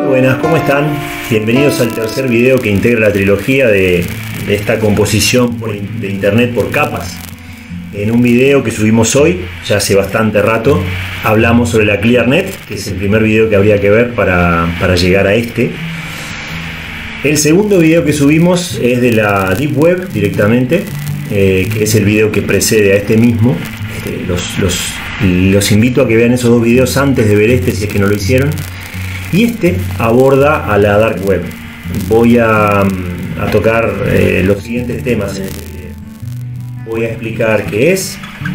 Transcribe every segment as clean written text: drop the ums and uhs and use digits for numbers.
Buenas, ¿cómo están? Bienvenidos al tercer video que integra la trilogía de esta composición de internet por capas. En un video que subimos hoy, ya hace bastante rato, hablamos sobre la ClearNet, que es el primer video que habría que ver para llegar a este. El segundo video que subimos es de la Deep Web directamente, que es el video que precede a este mismo. Los invito a que vean esos dos videos antes de ver este, si es que no lo hicieron. Y este aborda a la Dark Web. Voy a tocar los siguientes temas en este video. Voy a explicar qué es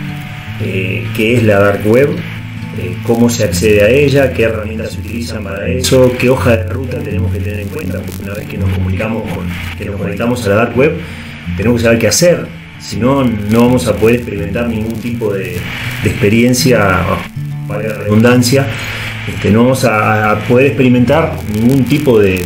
la Dark Web, cómo se accede a ella, qué herramientas se utilizan para eso, qué hoja de ruta tenemos que tener en cuenta, porque una vez que nos conectamos a la Dark Web, tenemos que saber qué hacer, si no, no vamos a poder experimentar ningún tipo de experiencia, para la redundancia. No vamos a poder experimentar ningún tipo de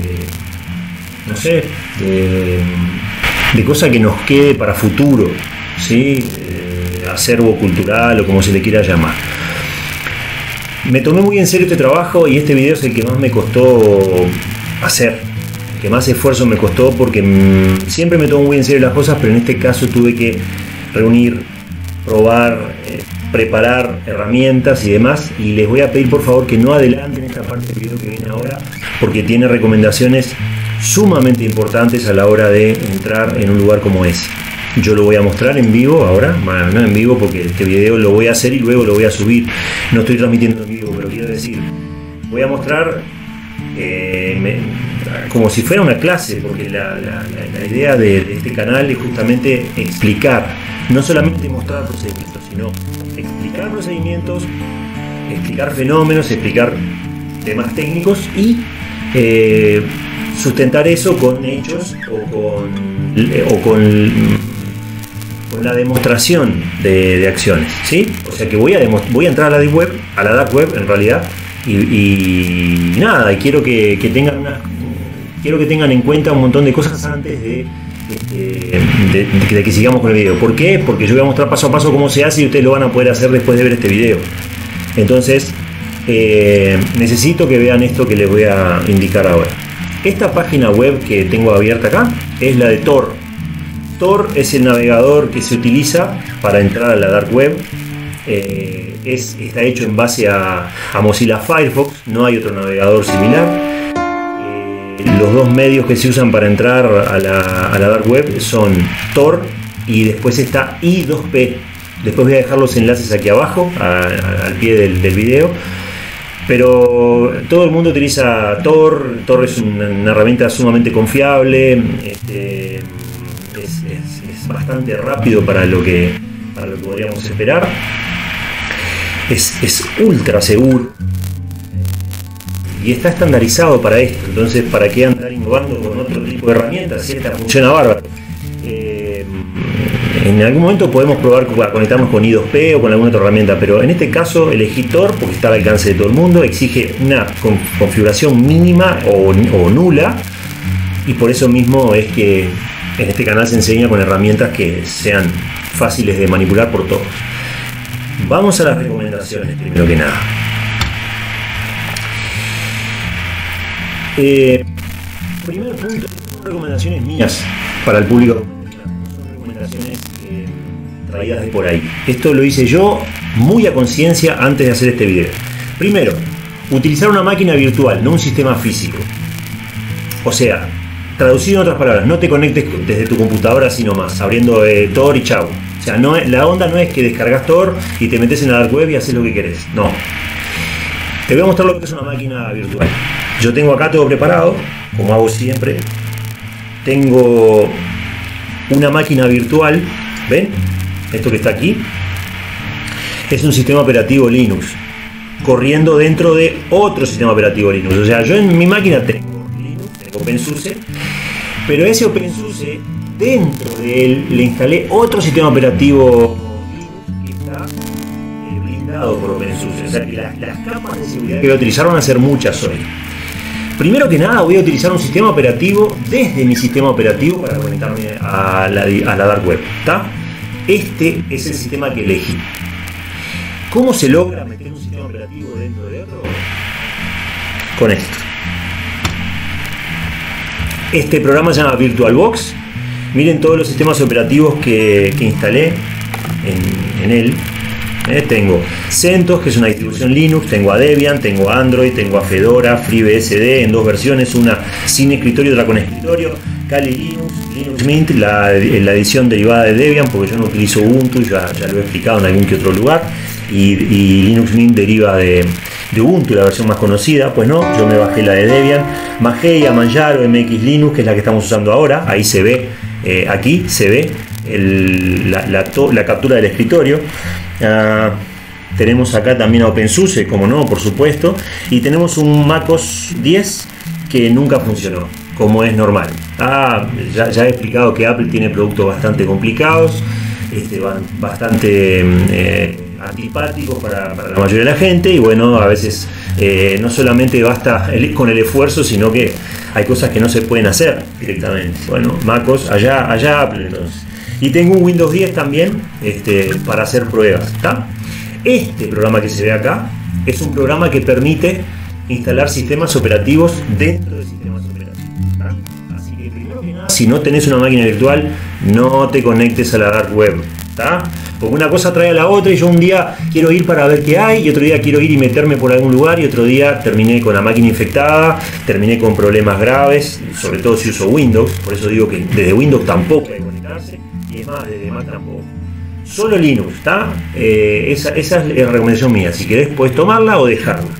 cosa que nos quede para futuro, ¿sí? Acervo cultural o como se le quiera llamar. Me tomé muy en serio este trabajo y este video es el que más me costó hacer, el que más esfuerzo me costó, porque siempre me tomo muy en serio las cosas, pero en este caso tuve que reunir, probar, preparar herramientas y demás, y les voy a pedir por favor que no adelanten esta parte del video que viene ahora, porque tiene recomendaciones sumamente importantes a la hora de entrar en un lugar como ese. Yo lo voy a mostrar en vivo ahora, bueno, no en vivo porque este video lo voy a hacer y luego lo voy a subir, no estoy transmitiendo en vivo, pero quiero decir, voy a mostrar como si fuera una clase, porque la idea de este canal es justamente explicar, no solamente mostrar procedimientos, sino explicar procedimientos, explicar fenómenos, explicar temas técnicos y sustentar eso con hechos o con la demostración de acciones, ¿sí? O sea que voy a entrar a la Dark Web en realidad, y nada, quiero que tengan en cuenta un montón de cosas antes de que sigamos con el video. ¿Por qué? Porque yo voy a mostrar paso a paso cómo se hace y ustedes lo van a poder hacer después de ver este video. Entonces necesito que vean esto que les voy a indicar ahora. Esta página web que tengo abierta acá es la de Tor. Tor es el navegador que se utiliza para entrar a la Dark Web. Está hecho en base a Mozilla Firefox, no hay otro navegador similar. Los dos medios que se usan para entrar a la Dark Web son Tor y después está I2P. Después voy a dejar los enlaces aquí abajo, al pie del video. Pero todo el mundo utiliza Tor. Tor es una herramienta sumamente confiable. Es bastante rápido para lo que podríamos esperar. Es ultra seguro y está estandarizado para esto. Entonces, ¿para qué andar innovando con otro tipo de herramientas si esta funciona bárbaro? En algún momento podemos probar a conectarnos con I2P o con alguna otra herramienta, pero en este caso elegí Tor porque está al alcance de todo el mundo, exige una configuración mínima o nula, y por eso mismo es que en este canal se enseña con herramientas que sean fáciles de manipular por todos. Vamos a las recomendaciones primero que nada. Primer punto, son recomendaciones mías para el público, son recomendaciones traídas de por ahí. Esto lo hice yo muy a conciencia antes de hacer este video. Primero, utilizar una máquina virtual, no un sistema físico. O sea, traducido en otras palabras, no te conectes desde tu computadora así nomás, abriendo Tor y chau. O sea, la onda no es que descargas Tor y te metes en la Dark Web y haces lo que querés. No. Te voy a mostrar lo que es una máquina virtual. Yo tengo acá todo preparado, como hago siempre. Tengo una máquina virtual. ¿Ven? Esto que está aquí es un sistema operativo Linux corriendo dentro de otro sistema operativo Linux. O sea, yo en mi máquina tengo Linux, tengo OpenSUSE, pero ese OpenSUSE, dentro de él le instalé otro sistema operativo Linux que está blindado por OpenSUSE. O sea que las capas de seguridad que voy a utilizar van a ser muchas hoy. Primero que nada voy a utilizar un sistema operativo desde mi sistema operativo para conectarme a la Dark Web. ¿Está? Este es el sistema que elegí. ¿Cómo se logra meter un sistema operativo dentro de otro? Con esto. Este programa se llama VirtualBox. Miren todos los sistemas operativos que instalé en él. Tengo CentOS, que es una distribución Linux, tengo a Debian, tengo a Android, tengo a Fedora, FreeBSD en dos versiones, una sin escritorio y otra con escritorio, Kali Linux, Linux Mint, la edición derivada de Debian, porque yo no utilizo Ubuntu, ya lo he explicado en algún que otro lugar, y Linux Mint deriva de Ubuntu, la versión más conocida. Pues no, yo me bajé la de Debian, Mage, Manjaro, MX Linux, que es la que estamos usando ahora. Ahí se ve, aquí se ve la captura del escritorio. Tenemos acá también a OpenSUSE, como no, por supuesto, y tenemos un MacOS 10 que nunca funcionó, como es normal. Ya he explicado que Apple tiene productos bastante complicados, bastante antipáticos para la mayoría de la gente, y bueno, a veces no solamente basta con el esfuerzo, sino que hay cosas que no se pueden hacer directamente. Bueno, MacOS, allá Apple entonces. Y tengo un Windows 10 también para hacer pruebas, ¿está? Este programa que se ve acá es un programa que permite instalar sistemas operativos dentro de sistemas operativos, ¿está? Así que primero que nada, si no tenés una máquina virtual, no te conectes a la dark web, ¿está? Porque una cosa trae a la otra, y yo un día quiero ir para ver qué hay, y otro día quiero ir y meterme por algún lugar, y otro día terminé con la máquina infectada, terminé con problemas graves, sobre todo si uso Windows. Por eso digo que desde Windows tampoco hay que conectarse, y es más, desde Mac tampoco. Solo Linux, ¿está? Esa es la recomendación mía. Si querés puedes tomarla o dejarla.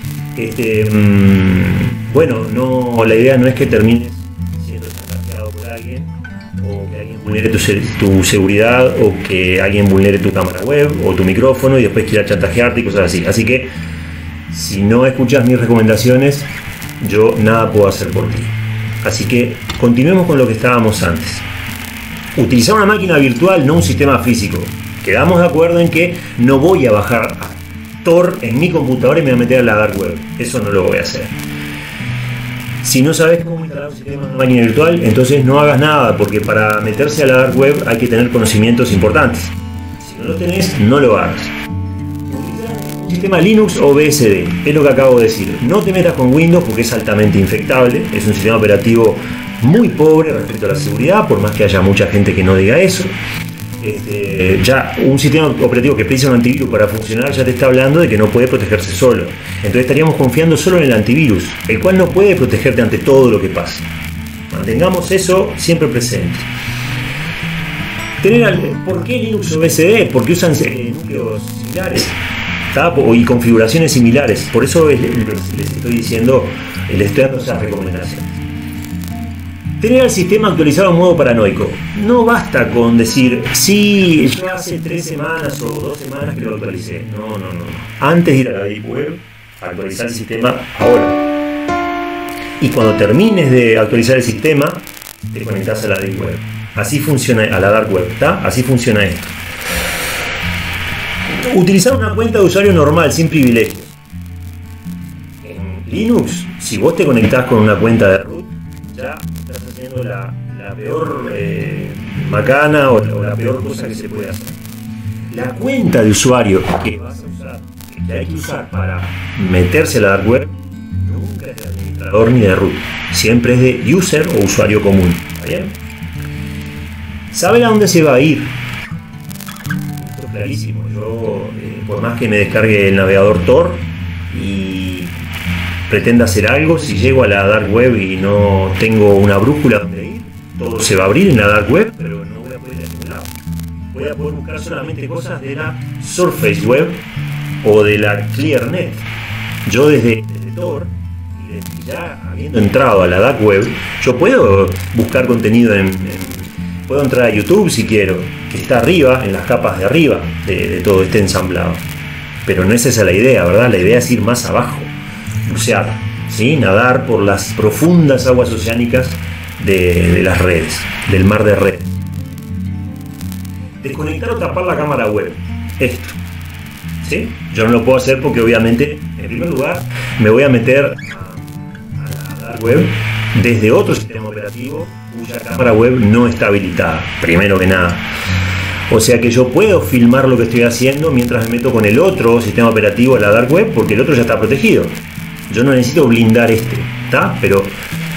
Bueno, no, la idea no es que termines siendo chantajeado por alguien, o que alguien vulnere tu seguridad, o que alguien vulnere tu cámara web o tu micrófono y después quiera chantajearte y cosas así. Así que si no escuchas mis recomendaciones, yo nada puedo hacer por ti. Así que continuemos con lo que estábamos antes. Utilizar una máquina virtual, no un sistema físico. Quedamos de acuerdo en que no voy a bajar a Tor en mi computadora y me voy a meter a la dark web. Eso no lo voy a hacer. Si no sabes cómo instalar un sistema en una máquina virtual, entonces no hagas nada, porque para meterse a la dark web hay que tener conocimientos importantes. Si no los tenés, no lo hagas. Utilizar un sistema Linux o BSD, es lo que acabo de decir. No te metas con Windows porque es altamente infectable, es un sistema operativo muy pobre respecto a la seguridad, por más que haya mucha gente que no diga eso. Ya un sistema operativo que precisa un antivirus para funcionar ya te está hablando de que no puede protegerse solo. Entonces estaríamos confiando solo en el antivirus, el cual no puede protegerte ante todo lo que pasa. Mantengamos eso siempre presente. ¿Por qué Linux o BSD? Porque usan núcleos similares, ¿está? Y configuraciones similares. Por eso les estoy diciendo, les estoy dando esas recomendaciones. Tener el sistema actualizado en modo paranoico. No basta con decir, sí, yo hace 3 semanas o 2 semanas que lo actualicé. No. Antes de ir a la Deep Web, actualizar el sistema ahora. Y cuando termines de actualizar el sistema, te conectas a la Deep Web. Así funciona, a la Dark Web, ¿está? Así funciona esto. Utilizar una cuenta de usuario normal, sin privilegios. En Linux, si vos te conectás con una cuenta de root, ya estás haciendo la peor macana o la peor cosa que se puede hacer. La cuenta de usuario que vas a usar, que hay que usar para meterse a la dark web, nunca es de administrador ni de root. Siempre es de user o usuario común. ¿Está bien? Saber a dónde se va a ir. Esto es clarísimo. Yo, por más que me descargue el navegador Tor y pretenda hacer algo, si llego a la dark web y no tengo una brújula donde ir, todo se va a abrir en la dark web, pero no voy a poder ir a ningún lado. Voy a poder buscar solamente cosas de la Surface Web o de la ClearNet. Yo desde Tor, y ya habiendo entrado a la dark web, yo puedo buscar contenido puedo entrar a YouTube si quiero, que está arriba, en las capas de arriba de todo este ensamblado. Pero no es esa la idea, ¿verdad? La idea es ir más abajo, bucear, ¿sí? Nadar por las profundas aguas oceánicas de las redes, del mar de redes. Desconectar o tapar la cámara web. Esto, ¿sí? Yo no lo puedo hacer porque obviamente, en primer lugar, me voy a meter a la dark web desde otro sistema operativo cuya cámara web no está habilitada, primero que nada. O sea que yo puedo filmar lo que estoy haciendo mientras me meto con el otro sistema operativo a la dark web, porque el otro ya está protegido. Yo no necesito blindar este, ¿está? Pero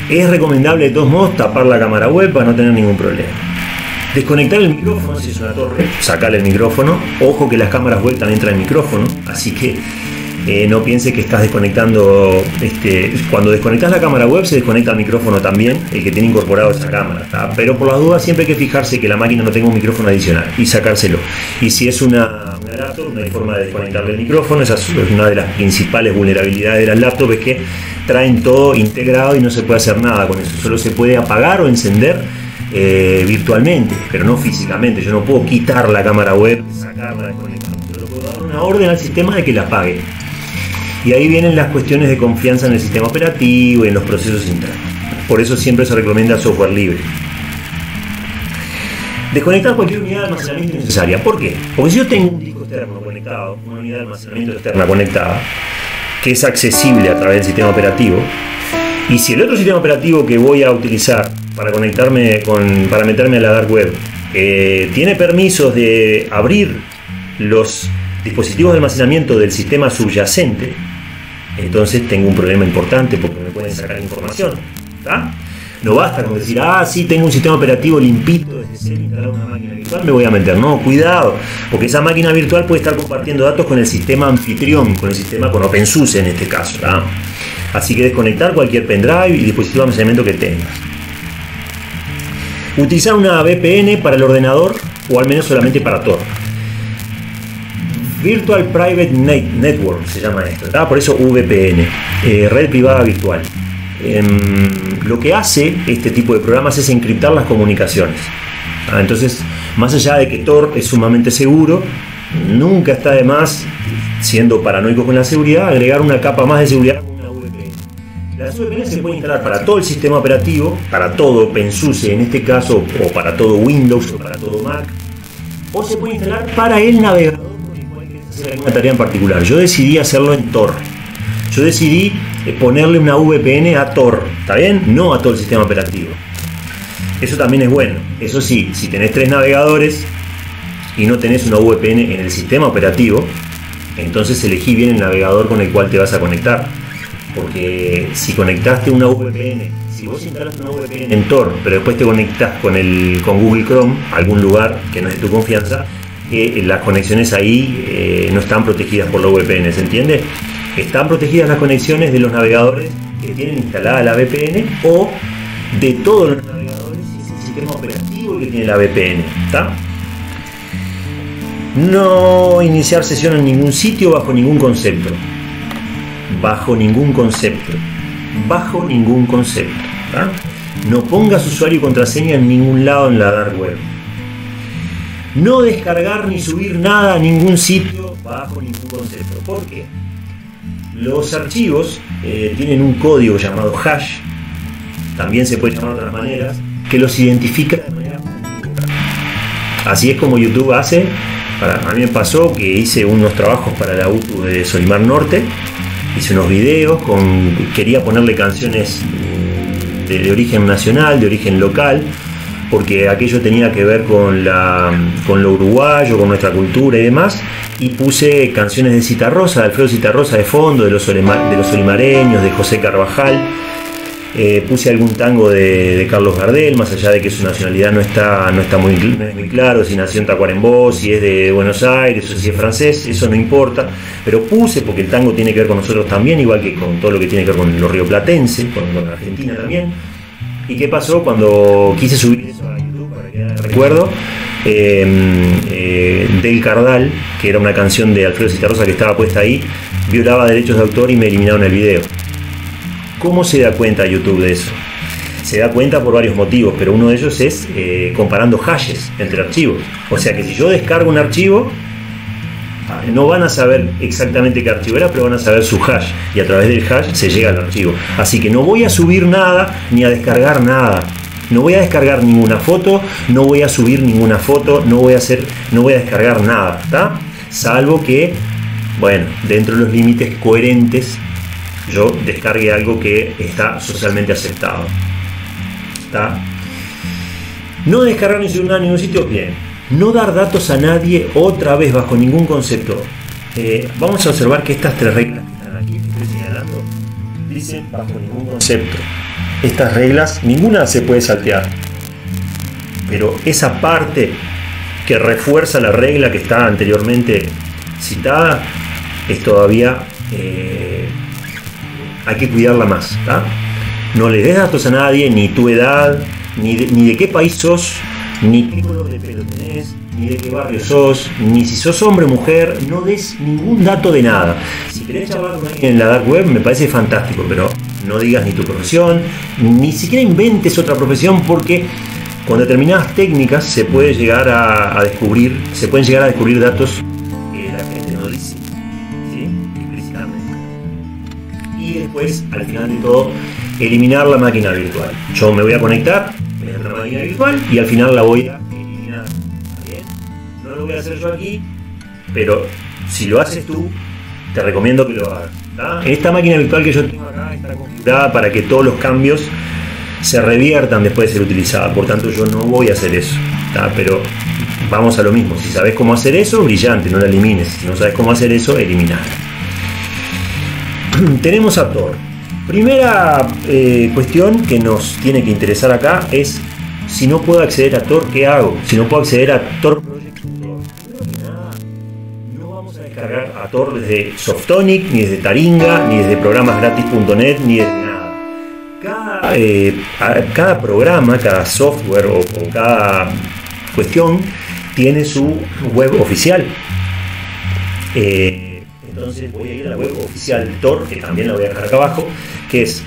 Es recomendable de todos modos tapar la cámara web para no tener ningún problema. Desconectar el micrófono, si es una torre, sacarle el micrófono. Ojo que las cámaras web también traen micrófono, así que no pienses que estás desconectando. Cuando desconectas la cámara web se desconecta el micrófono también, el que tiene incorporado esa cámara, ¿tá? Pero por las dudas siempre hay que fijarse que la máquina no tenga un micrófono adicional y sacárselo. Y si es una laptop, no hay forma de desconectarle el micrófono. Esa es una de las principales vulnerabilidades de las laptops, es que traen todo integrado y no se puede hacer nada con eso. Solo se puede apagar o encender virtualmente, pero no físicamente. Yo no puedo quitar la cámara web, sacarla, desconectarla. Yo puedo dar una orden al sistema de que la apague. Y ahí vienen las cuestiones de confianza en el sistema operativo y en los procesos internos. Por eso siempre se recomienda software libre. Desconectar cualquier unidad de almacenamiento innecesaria. ¿Por qué? Porque si yo tengo un disco externo conectado, una unidad de almacenamiento externa conectada, que es accesible a través del sistema operativo, y si el otro sistema operativo que voy a utilizar para conectarme para meterme a la dark web tiene permisos de abrir los dispositivos de almacenamiento del sistema subyacente, entonces tengo un problema importante porque me pueden sacar información, ¿tá? No basta con decir, sí, tengo un sistema operativo limpito desde cero, instalar una máquina virtual, me voy a meter. No, cuidado, porque esa máquina virtual puede estar compartiendo datos con el sistema anfitrión, con OpenSUSE en este caso, ¿tá? Así que desconectar cualquier pendrive y dispositivo de almacenamiento que tengas. Utilizar una VPN para el ordenador o al menos solamente para Tor. Virtual Private Network se llama esto, ¿tá? Por eso VPN, red privada virtual. Lo que hace este tipo de programas es encriptar las comunicaciones. Entonces, más allá de que Tor es sumamente seguro, nunca está de más, siendo paranoico con la seguridad, agregar una capa más de seguridad con una VPN. Las VPN se pueden instalar para todo el sistema operativo, para todo OpenSUSE en este caso, o para todo Windows o para todo Mac, o se puede instalar para el navegador hacer alguna tarea en particular. Yo decidí hacerlo en Tor. Yo decidí ponerle una VPN a Tor, ¿está bien? No a todo el sistema operativo. Eso también es bueno. Eso sí, si tenés 3 navegadores y no tenés una VPN en el sistema operativo, entonces elegí bien el navegador con el cual te vas a conectar. Porque si conectaste una VPN, si vos instalaste una VPN en Tor, pero después te conectás con Google Chrome, a algún lugar que no es de tu confianza, las conexiones ahí no están protegidas por la VPN, ¿se entiende? Están protegidas las conexiones de los navegadores que tienen instalada la VPN o de todos los navegadores y es el sistema operativo que tiene la VPN, ¿está? No iniciar sesión en ningún sitio bajo ningún concepto. Bajo ningún concepto. Bajo ningún concepto, ¿tá? No pongas usuario y contraseña en ningún lado en la dark web. No descargar ni subir nada a ningún sitio bajo ningún concepto. ¿Por qué? Los archivos tienen un código llamado hash, también se puede llamar de otras maneras, que los identifica de manera única. Así es como YouTube hace. A mí me pasó que hice unos trabajos para la UTU de Solimar Norte, hice unos videos, quería ponerle canciones de origen nacional, de origen local, porque aquello tenía que ver con lo uruguayo, con nuestra cultura y demás, y puse canciones de Citarrosa, de Alfredo Citarrosa de fondo, de los solimareños, de José Carvajal, puse algún tango de Carlos Gardel, más allá de que su nacionalidad no es muy claro, si nació en Tacuarembó, si es de Buenos Aires o si es francés, eso no importa, pero puse porque el tango tiene que ver con nosotros también, igual que con todo lo que tiene que ver con lo rioplatense, con Argentina también. ¿Y qué pasó cuando quise subir eso a YouTube para que haga recuerdo? Del Cardal, que era una canción de Alfredo Citarrosa que estaba puesta ahí, violaba derechos de autor y me eliminaron el video. ¿Cómo se da cuenta YouTube de eso? Se da cuenta por varios motivos, pero uno de ellos es comparando hashes entre archivos. O sea que si yo descargo un archivo, no van a saber exactamente qué archivo era, pero van a saber su hash, y a través del hash se llega al archivo. Así que no voy a subir nada ni a descargar nada. No voy a descargar ninguna foto, no voy a subir ninguna foto, no voy a descargar nada, ¿está? Salvo que, bueno, dentro de los límites coherentes, yo descargue algo que está socialmente aceptado, ¿está? No descargar ni subir nada en ningún sitio, bien. No dar datos a nadie otra vez bajo ningún concepto. Vamos a observar que estas 3 reglas que están aquí, que estoy señalando, dicen bajo ningún concepto. estas reglas, ninguna se puede saltear. Pero esa parte que refuerza la regla que está anteriormente citada es todavía hay que cuidarla más, ¿tá? No le des datos a nadie, ni tu edad, ni de qué país sos, ni qué color de pelo tenés, ni de qué barrio sos, ni si sos hombre o mujer. No des ningún dato de nada. Si querés charlar con alguien en la dark web me parece fantástico, pero no digas ni tu profesión, ni siquiera inventes otra profesión, porque con determinadas técnicas se pueden llegar a descubrir datos que la gente no dice, ¿sí? Explícitamente. Y después, al final de todo, eliminar la máquina virtual. Yo me voy a conectar mediante la máquina virtual y al final la voy a eliminar. ¿Está bien? No lo voy a hacer yo aquí, pero si lo haces tú, te recomiendo que lo hagas, ¿tá? Esta máquina virtual que yo tengo acá está configurada para que todos los cambios se reviertan después de ser utilizada. Por tanto, yo no voy a hacer eso, ¿tá? Pero vamos a lo mismo. Si sabes cómo hacer eso, brillante, no la elimines. Si no sabes cómo hacer eso, eliminala. Tenemos a Tor. Primera cuestión que nos tiene que interesar acá es: si no puedo acceder a Tor, ¿qué hago? Si no puedo acceder a Tor Project. Primero que nada, no vamos a descargar a Tor desde Softonic, ni desde Taringa, ni desde programasgratis.net, ni desde nada. Cada programa, cada software o cada cuestión tiene su web oficial. Entonces voy a ir a la web oficial de Tor, que también la voy a dejar acá abajo, que es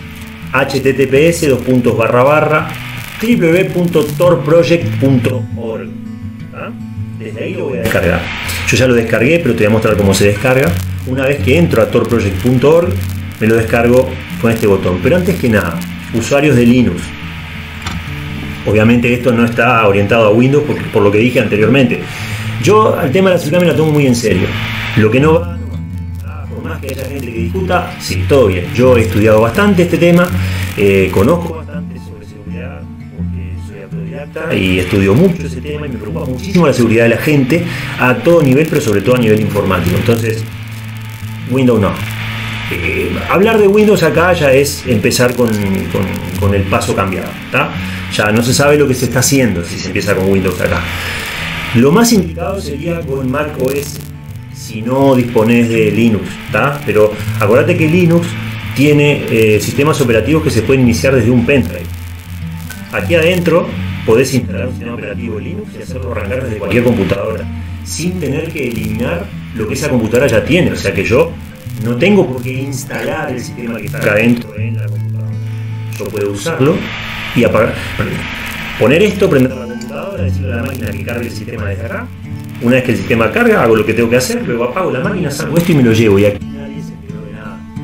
https://www.torproject.org. Desde ahí lo voy a descargar. Yo ya lo descargué, pero te voy a mostrar cómo se descarga. Una vez que entro a torproject.org, me lo descargo con este botón. Pero antes que nada, usuarios de Linux. Obviamente esto no está orientado a Windows por lo que dije anteriormente. Yo al tema de la seguridad me la tomo muy en serio. Lo que no va, no va. Por más que haya gente que discuta, sí, todo bien. Yo he estudiado bastante este tema, conozco bastante sobre seguridad porque soy autodidacta y estudio mucho ese tema y me preocupa muchísimo la seguridad de la gente a todo nivel, pero sobre todo a nivel informático. Entonces, Windows no. Hablar de Windows acá ya es empezar con el paso cambiado, ¿tá? Ya no se sabe lo que se está haciendo si se empieza con Windows acá. Lo más indicado sería con Mac OS, si no disponés de Linux, ¿tá? Pero acordate que Linux tiene sistemas operativos que se pueden iniciar desde un pendrive. Aquí adentro podés instalar un sistema operativo de Linux y hacerlo arrancar desde cualquier computadora, sin tener que eliminar lo que esa computadora ya tiene. O sea que yo no tengo por qué instalar el sistema que está acá adentro en la computadora. Yo puedo usarlo y apagar, poner esto, prender la computadora, decirle a la máquina que cargue el sistema desde acá. Una vez que el sistema carga, hago lo que tengo que hacer, luego apago la máquina, saco esto y me lo llevo. Y aquí nadie se enteró de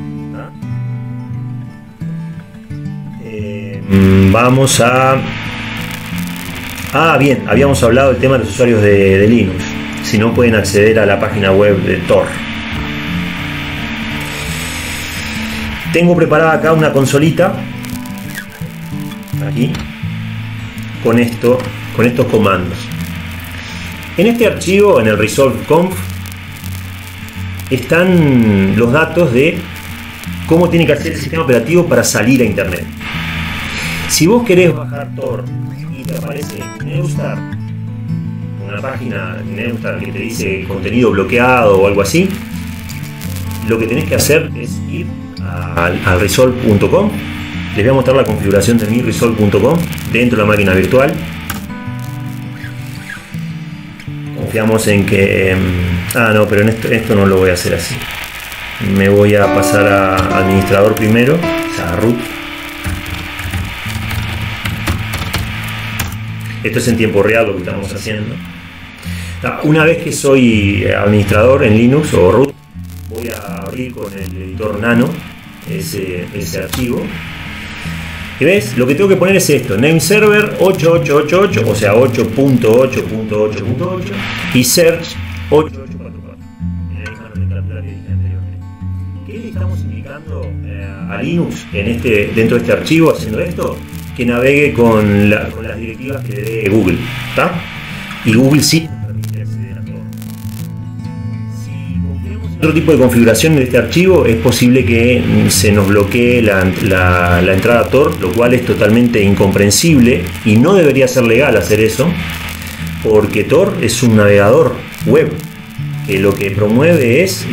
nada. Vamos a... bien, habíamos hablado del tema de los usuarios de Linux. Si no pueden acceder a la página web de Tor. Tengo preparada acá una consolita, aquí, con estos comandos. En este archivo, en el resolve.conf, están los datos de cómo tiene que hacer el sistema operativo para salir a internet. Si vos querés bajar Tor y te aparece Neustar, una página Neustar que te dice contenido bloqueado o algo así, lo que tenés que hacer es ir al resolve.com. Les voy a mostrar la configuración de mi resolve.com dentro de la máquina virtual. Confiamos en que... no, pero en esto no lo voy a hacer así. Me voy a pasar a administrador primero, o sea, a root. Esto es en tiempo real lo que estamos haciendo. Una vez que soy administrador en Linux o root, voy a abrir con el editor Nano ese archivo. Y ves, lo que tengo que poner es esto: name server 8888, o sea 8.8.8.8 y search 8844. En la misma nomenclatura que dije anteriormente. ¿Qué le estamos indicando a Linux dentro de este archivo haciendo esto? Que navegue con las directivas que le dé Google, ¿tá? Y Google sí nos permite acceder a todo. Si confiamos en Otro tipo de configuración de este archivo es posible que se nos bloquee la entrada Tor, lo cual es totalmente incomprensible y no debería ser legal hacer eso, porque Tor es un navegador web que lo que promueve es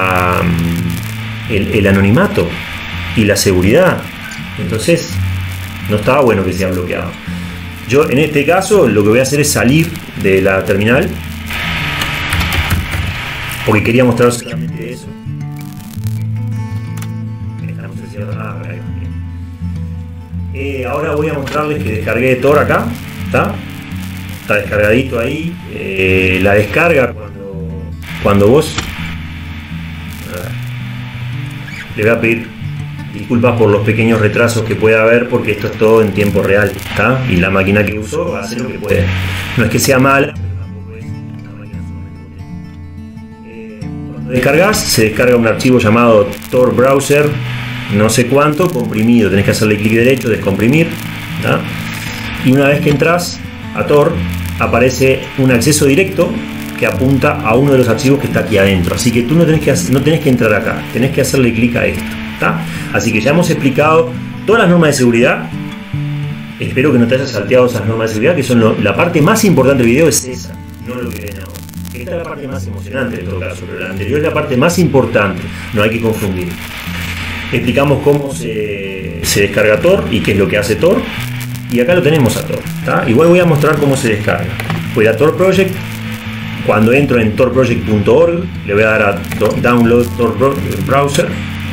el anonimato y la seguridad. Entonces no estaba bueno que sea bloqueado. Yo en este caso lo que voy a hacer es salir de la terminal, porque quería mostraros solamente eso. Ahora voy a mostrarles que descargué Tor acá. Está descargadito ahí. La descarga cuando vos... Le voy a pedir disculpas por los pequeños retrasos que pueda haber, porque esto es todo en tiempo real, ¿está? Y la máquina que uso va a hacer lo que puede. No es que sea mala, pero tampoco es una máquina sumamente potente. Cuando descargas, se descarga un archivo llamado Tor Browser, no sé cuánto, comprimido. Tenés que hacerle clic derecho, descomprimir, ¿tá? Y una vez que entras a Tor, aparece un acceso directo que apunta a uno de los archivos que está aquí adentro. Así que tú no tenés que entrar acá, tenés que hacerle clic a esto. ¿Está? Así que ya hemos explicado todas las normas de seguridad. Espero que no te hayas salteado esas normas de seguridad, que son la parte más importante del video, es esa, no lo que ven ahora. Esta es la parte más emocionante en todo caso, pero la anterior es la parte más importante, no hay que confundir. Explicamos cómo se descarga Tor y qué es lo que hace Tor, y acá lo tenemos a Tor, ¿está? Igual voy a mostrar cómo se descarga. Voy a Tor Project. Cuando entro en torproject.org le voy a dar a Download Tor Browser.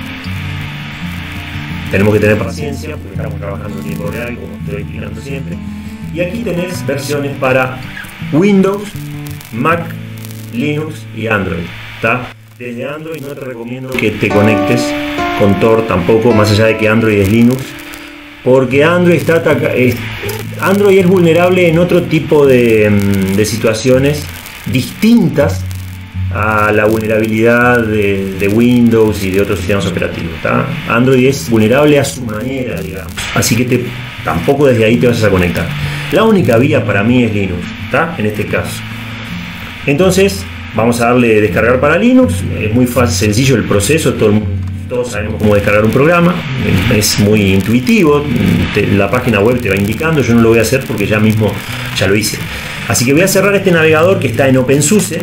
Tenemos que tener paciencia porque estamos trabajando en tiempo real, como estoy explicando siempre. Y aquí tenés versiones para Windows, Mac, Linux y Android. ¿Está? Desde Android no te recomiendo que te conectes con Tor tampoco, más allá de que Android es Linux, porque Android Android es vulnerable en otro tipo de situaciones distintas a la vulnerabilidad de Windows y de otros sistemas operativos, ¿tá? Android es vulnerable a su manera, digamos, así que tampoco desde ahí te vas a conectar. La única vía para mí es Linux, ¿tá? En este caso. Entonces vamos a darle descargar para Linux. Es muy fácil, sencillo el proceso, todos sabemos cómo descargar un programa, es muy intuitivo, la página web te va indicando. Yo no lo voy a hacer porque ya mismo ya lo hice. Así que voy a cerrar este navegador que está en OpenSUSE.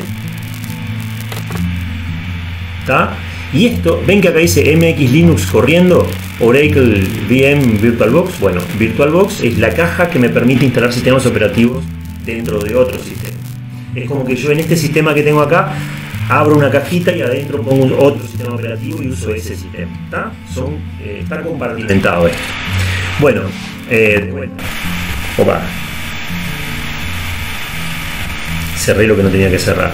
¿Está? Y esto, ven que acá dice MX Linux corriendo, Oracle VM VirtualBox. Bueno, VirtualBox es la caja que me permite instalar sistemas operativos dentro de otro sistema. Es como que yo en este sistema que tengo acá abro una cajita y adentro pongo otro sistema operativo y uso ese sistema. ¿Está? Está compartimentado esto. Bueno, opa. Cerré lo que no tenía que cerrar.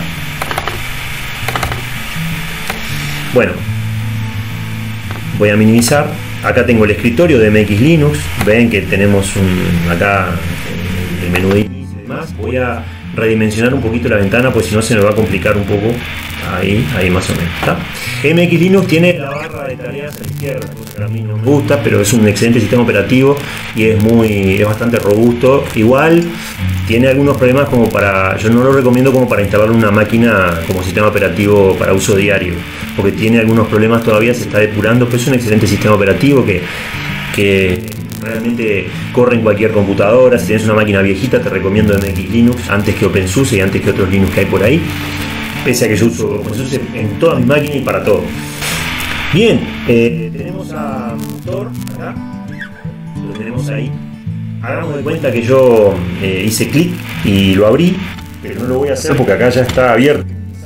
Bueno, voy a minimizar. Acá tengo el escritorio de MX Linux. Ven que tenemos acá el menú de inicio y demás. Voy a redimensionar un poquito la ventana, pues si no se me va a complicar un poco. Ahí más o menos, ¿está? MX Linux tiene la barra de tareas a la izquierda, cosa que a mí no me gusta, pero es un excelente sistema operativo y es bastante robusto. Igual tiene algunos problemas yo no lo recomiendo como para instalar una máquina como sistema operativo para uso diario, porque tiene algunos problemas todavía, se está depurando, pero es un excelente sistema operativo que realmente corre en cualquier computadora. Si tienes una máquina viejita, te recomiendo MX Linux antes que OpenSUSE y antes que otros Linux que hay por ahí, pese a que yo uso OpenSUSE en todas mis máquinas y para todo. Bien, tenemos a Tor acá, lo tenemos ahí. Hagamos de cuenta que yo hice clic y lo abrí, pero no lo voy a hacer porque acá ya está abierto.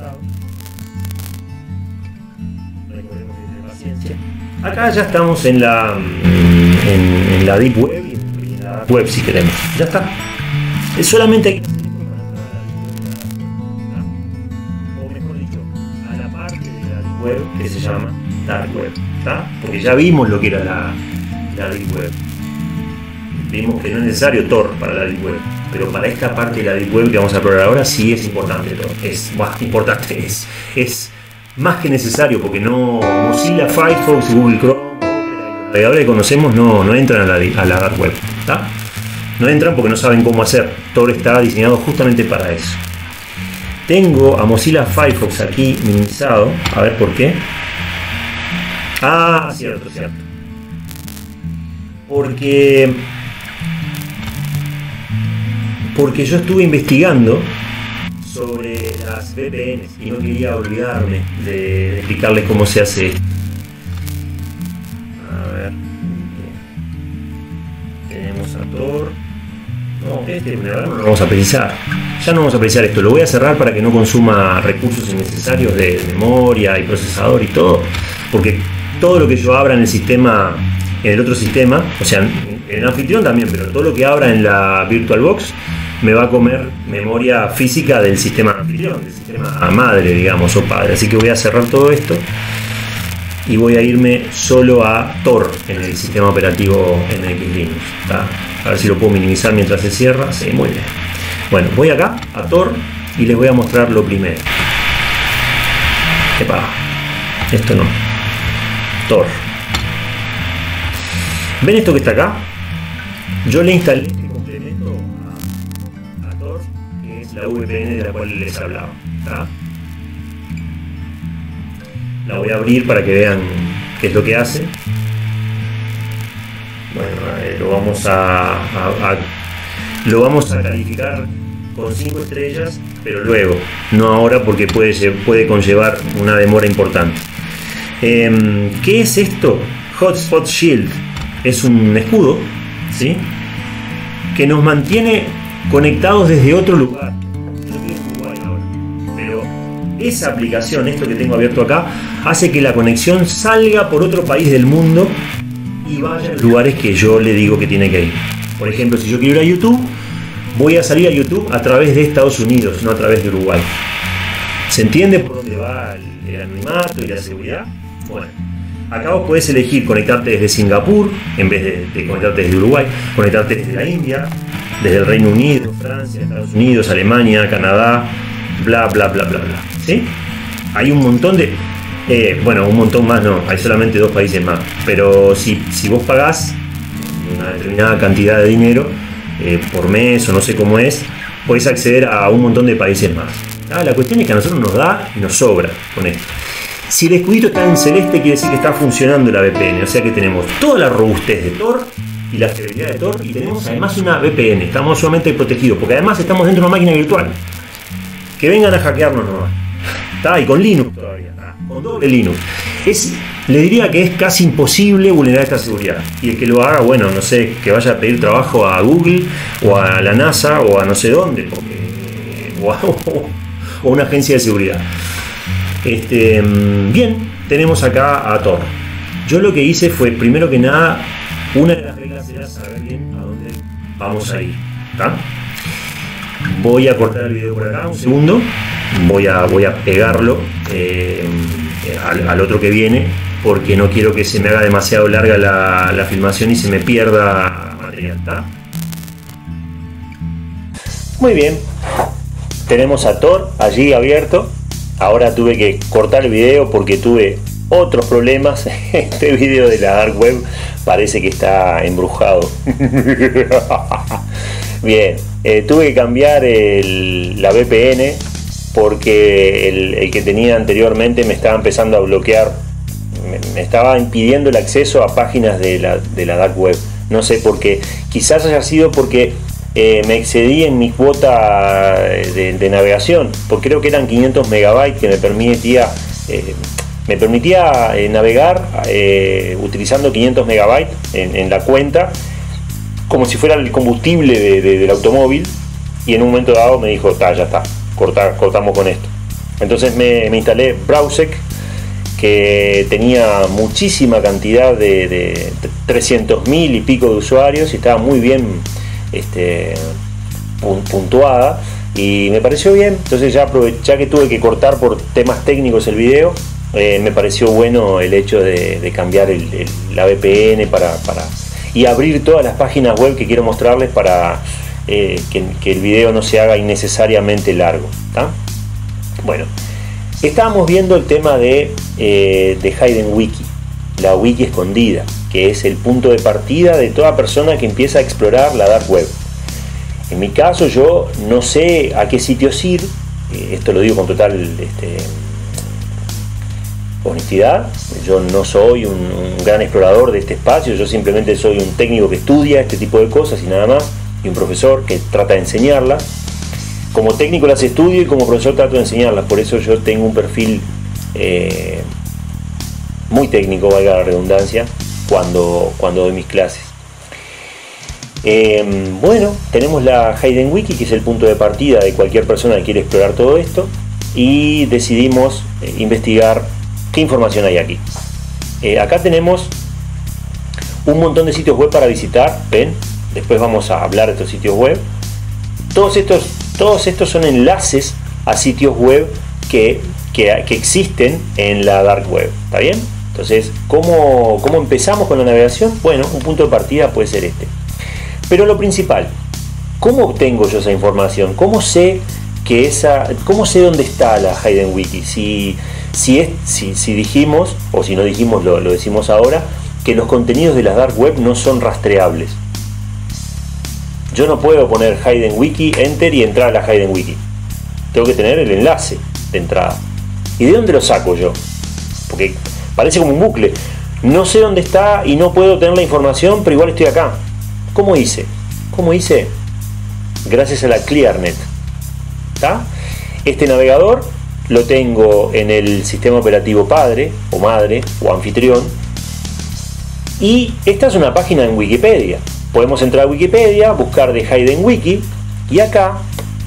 Recordemos que tener paciencia. Acá ya estamos en la Deep Web y en la Dark Web si queremos. Ya está. Es solamente hay que hacer o mejor dicho, a la parte de la Deep Web que se llama Dark Web, ¿está? Porque ya vimos lo que era la Deep Web. Vimos que no es necesario Tor para la Deep Web, pero para esta parte de la Deep Web que vamos a probar ahora sí es importante Tor. Es más importante, es más que necesario, porque Mozilla, Firefox, Google Chrome, los navegadores que conocemos no entran a la Dark Web, ¿tá? No entran porque no saben cómo hacer. Tor está diseñado justamente para eso. tengo a Mozilla Firefox aquí minimizado. A ver por qué. Ah, cierto. Porque yo estuve investigando sobre las VPNs y no quería olvidarme de explicarles cómo se hace esto. A ver, tenemos a Tor. No, no lo vamos a precisar. Ya no vamos a precisar esto. Lo voy a cerrar para que no consuma recursos innecesarios de memoria y procesador y todo, porque todo lo que yo abra en el sistema, en el otro sistema, o sea, en el anfitrión también, pero todo lo que abra en la VirtualBox me va a comer memoria física del sistema anfitrión, del sistema madre, digamos, o padre. Así que voy a cerrar todo esto y voy a irme solo a Tor en el sistema operativo NX Linux. ¿Está? A ver si lo puedo minimizar mientras se cierra. Sí, muy bien. Bueno, voy acá a Tor y les voy a mostrar lo primero. Epa, esto no. Tor. ¿Ven esto que está acá? Yo le instalé este complemento a Tor, que es la VPN de la cual les hablaba. ¿Está? La voy a abrir para que vean qué es lo que hace. Bueno, lo vamos a calificar con 5 estrellas, pero luego, no ahora, porque puede conllevar una demora importante. ¿Qué es esto? Hotspot Shield es un escudo, ¿sí?, que nos mantiene conectados desde otro lugar. Yo estoy en Uruguay ahora, pero esa aplicación, esto que tengo abierto acá, hace que la conexión salga por otro país del mundo y vaya a los lugares que yo le digo que tiene que ir. Por ejemplo, si yo quiero ir a YouTube, voy a salir a YouTube a través de Estados Unidos, no a través de Uruguay. ¿Se entiende por dónde va el anonimato y la seguridad? Bueno, acá vos podés elegir conectarte desde Singapur en vez de conectarte desde Uruguay, conectarte desde la India, desde el Reino Unido, Francia, Estados Unidos, Alemania, Canadá, bla bla bla bla bla. ¿Sí? Hay un montón de... bueno, un montón más no, hay solamente 2 países más. Pero si vos pagás una determinada cantidad de dinero por mes o no sé cómo es, podés acceder a un montón de países más. La cuestión es que a nosotros nos da y nos sobra con esto. Si el escudito está en celeste, quiere decir que está funcionando la VPN. O sea que tenemos toda la robustez de Tor y la fiabilidad de Tor, y tenemos además una VPN. Estamos sumamente protegidos, porque además estamos dentro de una máquina virtual. Que vengan a hackearnos nomás. ¿Está? Y con Linux todavía. Con doble Linux. Le diría que es casi imposible vulnerar esta seguridad. Y el que lo haga, bueno, no sé, que vaya a pedir trabajo a Google o a la NASA o a no sé dónde, porque, o a una agencia de seguridad. Bien, tenemos acá a Tor. Yo lo que hice fue, primero que nada, una de las reglas era saber bien a dónde vamos a ir. ¿Está? Voy a cortar el video por acá un segundo. Voy a pegarlo al otro que viene, porque no quiero que se me haga demasiado larga la filmación y se me pierda material. ¿Está? Muy bien, tenemos a Tor allí abierto. Ahora tuve que cortar el video porque tuve otros problemas. Este video de la Dark Web parece que está embrujado. Bien, tuve que cambiar la VPN porque el que tenía anteriormente me estaba empezando a bloquear, me estaba impidiendo el acceso a páginas de la Dark Web. No sé por qué, quizás haya sido porque me excedí en mi cuota de navegación, porque creo que eran 500 megabytes que me permitía navegar utilizando 500 megabytes en la cuenta, como si fuera el combustible del automóvil, y en un momento dado me dijo, ya está, cortamos con esto. Entonces me instalé Browsec, que tenía muchísima cantidad de 300.000 y pico de usuarios y estaba muy bien puntuada, y me pareció bien. Entonces ya que tuve que cortar por temas técnicos el video, me pareció bueno el hecho de cambiar la VPN y abrir todas las páginas web que quiero mostrarles para que el video no se haga innecesariamente largo. ¿Tá? Bueno, estábamos viendo el tema de Hidden Wiki, la wiki escondida, que es el punto de partida de toda persona que empieza a explorar la Dark Web. En mi caso, yo no sé a qué sitios ir, esto lo digo con total honestidad, yo no soy un gran explorador de este espacio, yo simplemente soy un técnico que estudia este tipo de cosas y nada más, y un profesor que trata de enseñarlas. Como técnico las estudio y como profesor trato de enseñarlas, por eso yo tengo un perfil muy técnico, valga la redundancia, cuando doy mis clases. Bueno, tenemos la Hayden Wiki, que es el punto de partida de cualquier persona que quiere explorar todo esto, y decidimos investigar qué información hay aquí. Acá tenemos un montón de sitios web para visitar, ven, después vamos a hablar de estos sitios web. Todos estos son enlaces a sitios web que existen en la dark web, ¿está bien? Entonces, ¿cómo empezamos con la navegación? Bueno, un punto de partida puede ser este. Pero lo principal, ¿cómo obtengo yo esa información? ¿Cómo sé dónde está la Hayden Wiki? Si dijimos, o si no dijimos, lo decimos ahora, que los contenidos de la dark web no son rastreables. Yo no puedo poner Hayden Wiki, enter y entrar a la Hayden Wiki. Tengo que tener el enlace de entrada. ¿Y de dónde lo saco yo? Porque parece como un bucle. No sé dónde está y no puedo tener la información, pero igual estoy acá. ¿Cómo hice? Gracias a la ClearNet. ¿Está? Este navegador lo tengo en el sistema operativo padre o madre o anfitrión, y esta es una página en Wikipedia. Podemos entrar a Wikipedia, buscar de Hayden Wiki, y acá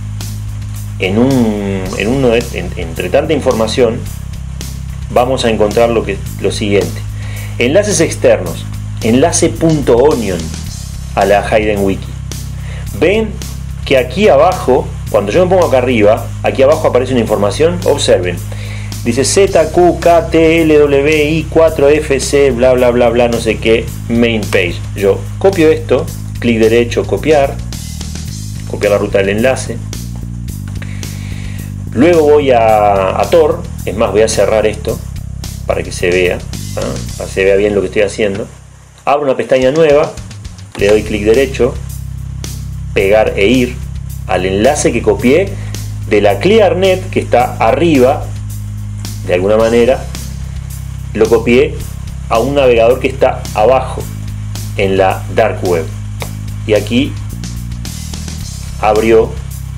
entre tanta información vamos a encontrar lo siguiente: enlaces externos, enlace.onion a la Hayden Wiki. Ven que aquí abajo, cuando yo me pongo acá arriba, aquí abajo aparece una información. Observen, dice ZQKTLWI4FC bla bla bla bla no sé qué main page. Yo copio esto, clic derecho, copiar la ruta del enlace. Luego voy a Tor, es más, voy a cerrar esto para que se vea, para que se vea bien lo que estoy haciendo. Abro una pestaña nueva, le doy clic derecho, pegar e ir al enlace que copié de la ClearNet, que está arriba. De alguna manera lo copié a un navegador que está abajo en la dark web, y aquí abrió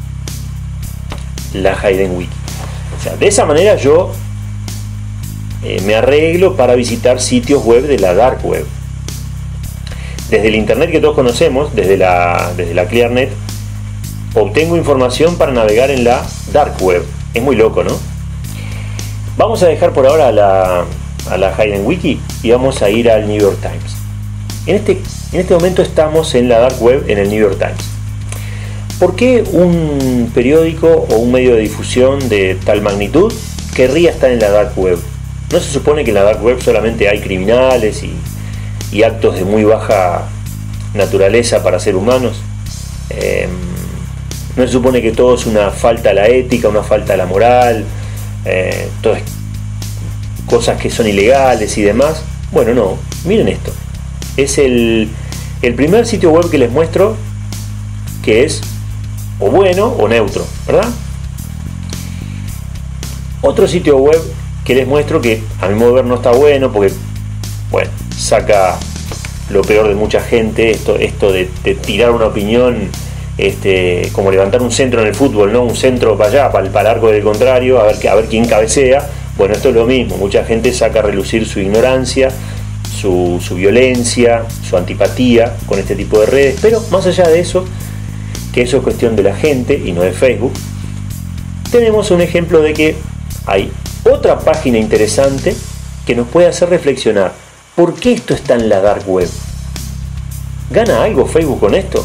la Hayden Wiki. O sea, de esa manera yo me arreglo para visitar sitios web de la dark web. Desde el internet que todos conocemos, desde la ClearNet, obtengo información para navegar en la dark web. Es muy loco, ¿no? Vamos a dejar por ahora a la Hayden Wiki y vamos a ir al New York Times. En este momento estamos en la dark web, en el New York Times. ¿Por qué un periódico o un medio de difusión de tal magnitud querría estar en la dark web? ¿No se supone que en la dark web solamente hay criminales y actos de muy baja naturaleza para ser humanos? ¿No se supone que todo es una falta a la ética, una falta a la moral, todas cosas que son ilegales y demás? Bueno, no, miren esto. Es el primer sitio web que les muestro que es o bueno o neutro, ¿verdad? Otro sitio web que les muestro que a mi modo de ver no está bueno, porque bueno, saca lo peor de mucha gente, esto de tirar una opinión, como levantar un centro en el fútbol, ¿no? Un centro para allá, para el arco del contrario, a ver quién cabecea. Bueno, esto es lo mismo, mucha gente saca a relucir su ignorancia, su violencia, su antipatía con este tipo de redes, pero más allá de eso, que eso es cuestión de la gente y no de Facebook, tenemos un ejemplo de que hay otra página interesante que nos puede hacer reflexionar. ¿Por qué esto está en la dark web? ¿Gana algo Facebook con esto?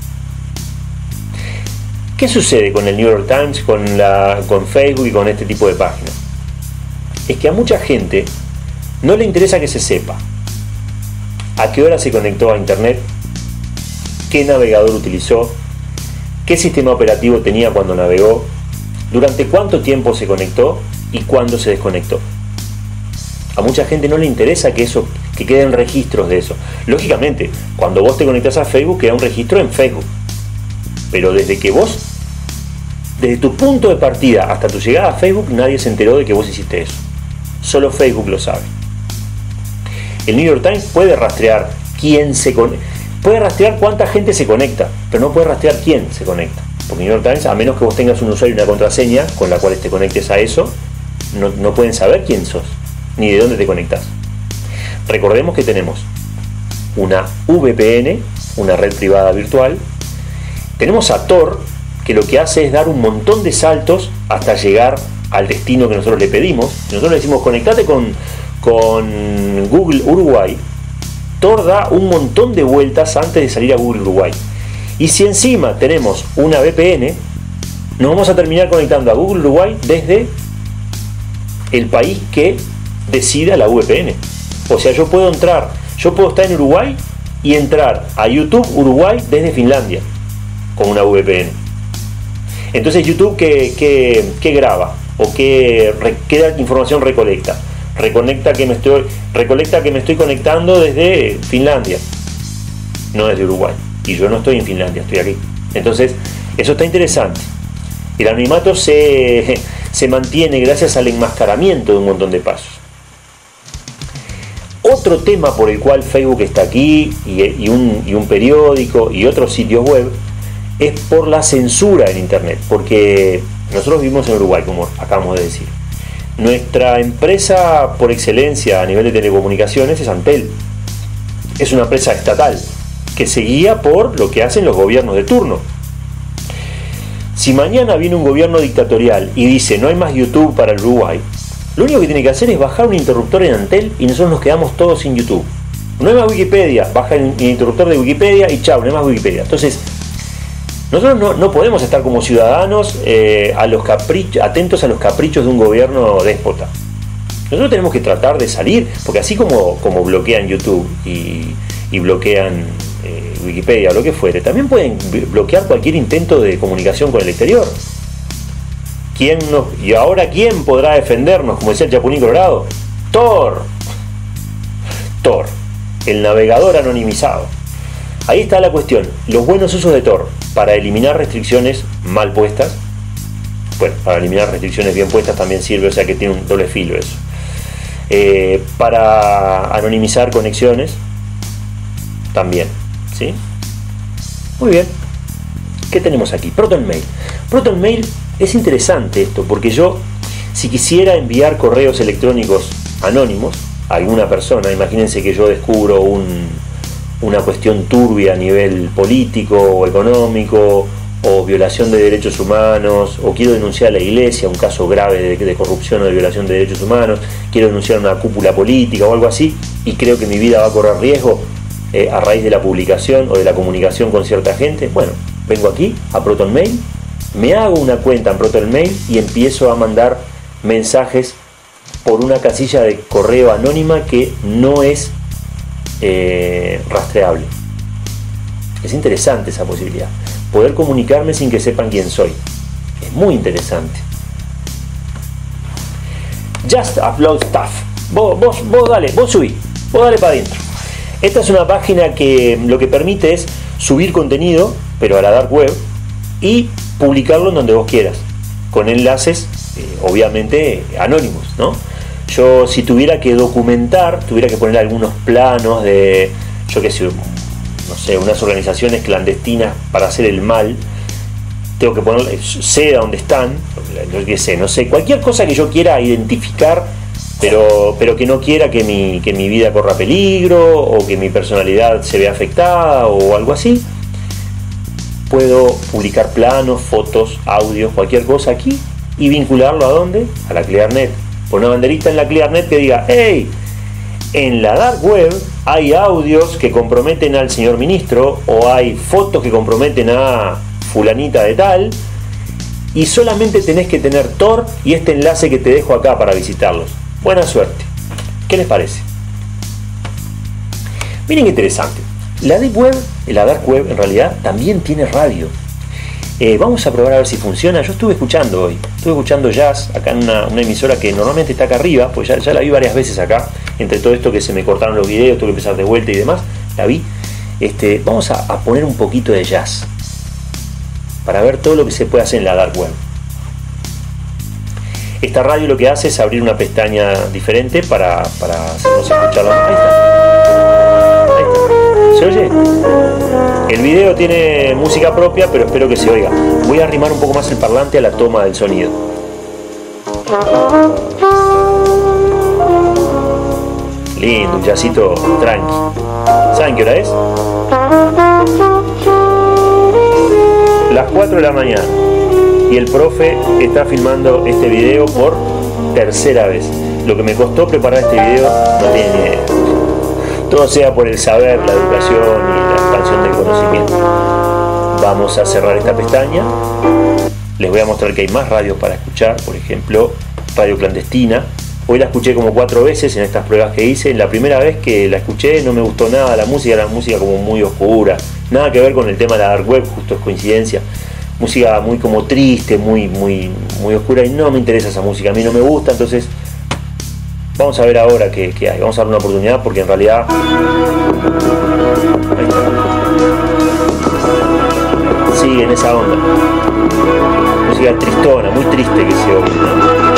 ¿Qué sucede con el New York Times, con Facebook y con este tipo de páginas? Es que a mucha gente no le interesa que se sepa a qué hora se conectó a internet, qué navegador utilizó, qué sistema operativo tenía cuando navegó, durante cuánto tiempo se conectó y cuándo se desconectó. A mucha gente no le interesa que queden registros de eso. Lógicamente, cuando vos te conectás a Facebook, queda un registro en Facebook. Pero desde que vos Desde tu punto de partida hasta tu llegada a Facebook, nadie se enteró de que vos hiciste eso. Solo Facebook lo sabe. El New York Times puede rastrear quién se conecta, puede rastrear cuánta gente se conecta, pero no puede rastrear quién se conecta. Porque el New York Times, a menos que vos tengas un usuario y una contraseña con la cual te conectes a eso, no pueden saber quién sos, ni de dónde te conectas. Recordemos que tenemos una VPN, una red privada virtual. Tenemos a Tor, que lo que hace es dar un montón de saltos hasta llegar al destino que nosotros le pedimos. Nosotros le decimos conectate con Google Uruguay. Tor da un montón de vueltas antes de salir a Google Uruguay. Y si encima tenemos una VPN, nos vamos a terminar conectando a Google Uruguay desde el país que decida la VPN. O sea, yo puedo estar en Uruguay y entrar a YouTube Uruguay desde Finlandia con una VPN. Entonces YouTube ¿qué graba? ¿O qué información recolecta? Recolecta que me estoy conectando desde Finlandia, no desde Uruguay. Y yo no estoy en Finlandia, estoy aquí. Entonces, eso está interesante. El anonimato se mantiene gracias al enmascaramiento de un montón de pasos. Otro tema por el cual Facebook está aquí, y un periódico y otros sitios web, es por la censura en Internet. Porque nosotros vivimos en Uruguay, como acabamos de decir. Nuestra empresa por excelencia a nivel de telecomunicaciones es Antel. Es una empresa estatal que se guía por lo que hacen los gobiernos de turno. Si mañana viene un gobierno dictatorial y dice no hay más YouTube para el Uruguay, lo único que tiene que hacer es bajar un interruptor en Antel y nosotros nos quedamos todos sin YouTube. No hay más Wikipedia, baja el interruptor de Wikipedia y chao, no hay más Wikipedia. Entonces, nosotros no podemos estar como ciudadanos atentos a los caprichos de un gobierno déspota. Nosotros tenemos que tratar de salir, porque así como bloquean YouTube y bloquean Wikipedia o lo que fuere, también pueden bloquear cualquier intento de comunicación con el exterior. ¿Y ahora quién podrá defendernos? Como decía el Chapulín Colorado, Tor, el navegador anonimizado. Ahí está la cuestión, los buenos usos de Tor para eliminar restricciones mal puestas. Bueno, para eliminar restricciones bien puestas también sirve, o sea que tiene un doble filo eso. Para anonimizar conexiones también, ¿sí? Muy bien. ¿Qué tenemos aquí? ProtonMail. ProtonMail es interesante esto, porque yo, si quisiera enviar correos electrónicos anónimos a alguna persona, imagínense que yo descubro una cuestión turbia a nivel político o económico, o violación de derechos humanos, o quiero denunciar a la iglesia, un caso grave de corrupción o de violación de derechos humanos, quiero denunciar una cúpula política o algo así, y creo que mi vida va a correr riesgo a raíz de la publicación o de la comunicación con cierta gente. Bueno, vengo aquí a ProtonMail, me hago una cuenta en ProtonMail y empiezo a mandar mensajes por una casilla de correo anónima que no es rastreable. Es interesante esa posibilidad, poder comunicarme sin que sepan quién soy. Es muy interesante. Just Upload Stuff. Vos dale, vos subí, vos dale para adentro. Esta es una página que lo que permite es subir contenido, pero a la dark web, y publicarlo en donde vos quieras, con enlaces obviamente anónimos, ¿no? Yo, si tuviera que documentar, tuviera que poner algunos planos de, yo qué sé, no sé, unas organizaciones clandestinas para hacer el mal, tengo que poner, sé dónde están, yo qué sé, no sé, cualquier cosa que yo quiera identificar, pero que no quiera que mi vida corra peligro, o que mi personalidad se vea afectada, o algo así, puedo publicar planos, fotos, audios, cualquier cosa aquí, y vincularlo ¿a dónde? A la ClearNet. Por una banderita en la ClearNet que diga, hey, en la dark web hay audios que comprometen al señor ministro, o hay fotos que comprometen a fulanita de tal, y solamente tenés que tener Tor y este enlace que te dejo acá para visitarlos. Buena suerte. ¿Qué les parece? Miren qué interesante. La deep web, la dark web en realidad también tiene radio. Vamos a probar a ver si funciona. Yo estuve escuchando jazz acá en una emisora que normalmente está acá arriba, pues ya la vi varias veces acá, entre todo esto que se me cortaron los videos, tuve que empezar de vuelta y demás, la vi. Vamos a poner un poquito de jazz para ver todo lo que se puede hacer en la dark web. Esta radio lo que hace es abrir una pestaña diferente para hacernos escuchar la música. Ahí está. ¿Se oye? El video tiene música propia, pero espero que se oiga. Voy a arrimar un poco más el parlante a la toma del sonido. Lindo, un jazzito tranqui. ¿Saben qué hora es? Las 4 de la mañana. Y el profe está filmando este video por tercera vez. Lo que me costó preparar este video no tiene ni idea. Todo sea por el saber, la educación y la expansión del conocimiento. Vamos a cerrar esta pestaña. Les voy a mostrar que hay más radios para escuchar. Por ejemplo, Radio Clandestina. Hoy la escuché como 4 veces en estas pruebas que hice. La primera vez que la escuché no me gustó nada la música como muy oscura. Nada que ver con el tema de la dark web, justo es coincidencia. Música muy como triste, muy oscura, y no me interesa esa música, a mí no me gusta. Entonces vamos a ver ahora qué hay, vamos a darle una oportunidad, porque en realidad sigue en esa onda, música tristona, muy triste que se oye, ¿no?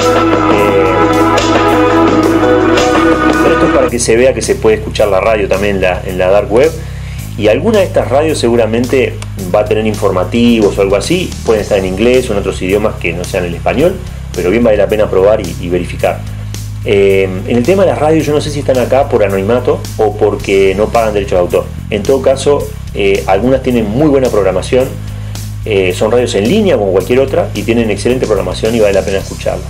Pero esto es para que se vea que se puede escuchar la radio también en la dark web. Y alguna de estas radios seguramente va a tener informativos o algo así, pueden estar en inglés o en otros idiomas que no sean el español, pero bien vale la pena probar y verificar. En el tema de las radios, yo no sé si están acá por anonimato o porque no pagan derechos de autor. En todo caso, algunas tienen muy buena programación, son radios en línea como cualquier otra y tienen excelente programación y vale la pena escucharlas.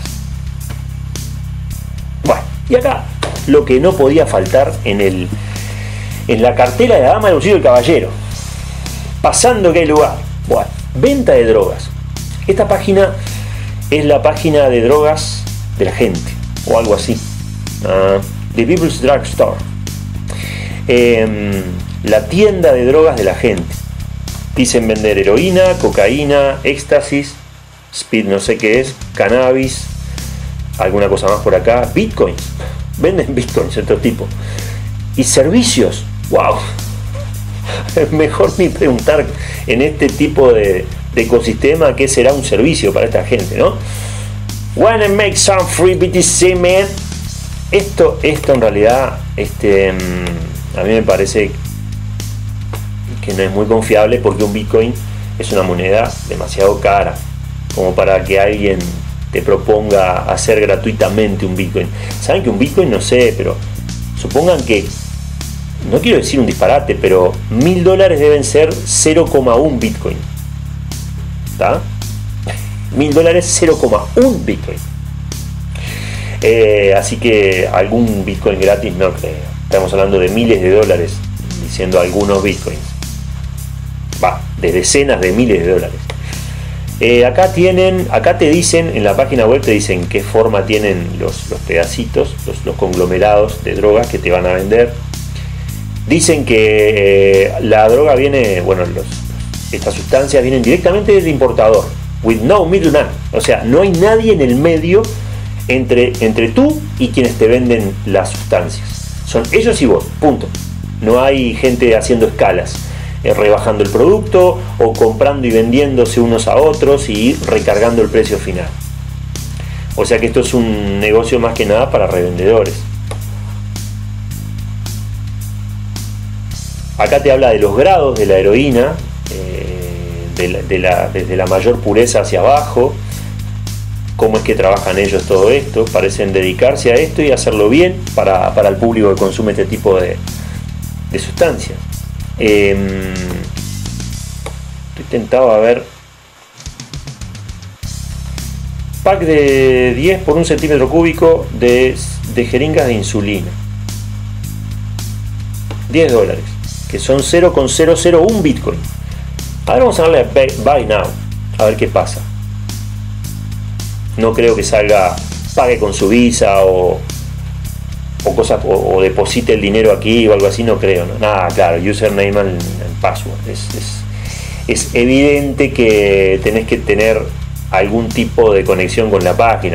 Bueno, y acá lo que no podía faltar en la cartera de la dama del bolsillo del caballero, pasando que hay lugar. Bueno, venta de drogas. Esta página es la página de drogas de la gente, o algo así. The People's Drug Store. La tienda de drogas de la gente. Dicen vender heroína, cocaína, éxtasis, speed no sé qué es, cannabis, alguna cosa más por acá, bitcoins. Venden bitcoins de todo tipo. Y servicios. ¡Wow! Mejor ni preguntar en este tipo de ecosistema qué será un servicio para esta gente, ¿no? Wanna make some free BTC, man. Esto en realidad, a mí me parece que no es muy confiable, porque un Bitcoin es una moneda demasiado cara como para que alguien te proponga hacer gratuitamente un Bitcoin. Saben que un Bitcoin, no sé, pero supongan que, no quiero decir un disparate, pero $1000 deben ser 0,1 Bitcoin. ¿Está? $1000, 0,1 Bitcoin. Así que algún Bitcoin gratis no creo. Estamos hablando de miles de dólares, diciendo algunos Bitcoins. De decenas de miles de dólares. Acá te dicen, en la página web te dicen qué forma tienen los pedacitos, los conglomerados de drogas que te van a vender. Dicen que la droga viene, estas sustancias vienen directamente del importador, with no middleman, o sea, no hay nadie en el medio entre tú y quienes te venden las sustancias. Son ellos y vos, punto. No hay gente haciendo escalas, rebajando el producto o comprando y vendiéndose unos a otros y recargando el precio final. O sea que esto es un negocio más que nada para revendedores. Acá te habla de los grados de la heroína, desde la mayor pureza hacia abajo, cómo es que trabajan ellos todo esto. Parecen dedicarse a esto y hacerlo bien para el público que consume este tipo de sustancias. Estoy tentado a ver. Pack de 10 por 1 centímetro cúbico de jeringas de insulina. $10, que son 0,001 Bitcoin. Ahora vamos a darle a Buy Now, a ver qué pasa. No creo que salga pague con su Visa o cosas, o deposite el dinero aquí o algo así, no creo, ¿no? Nada, claro, username and password. Es evidente que tenés que tener algún tipo de conexión con la página.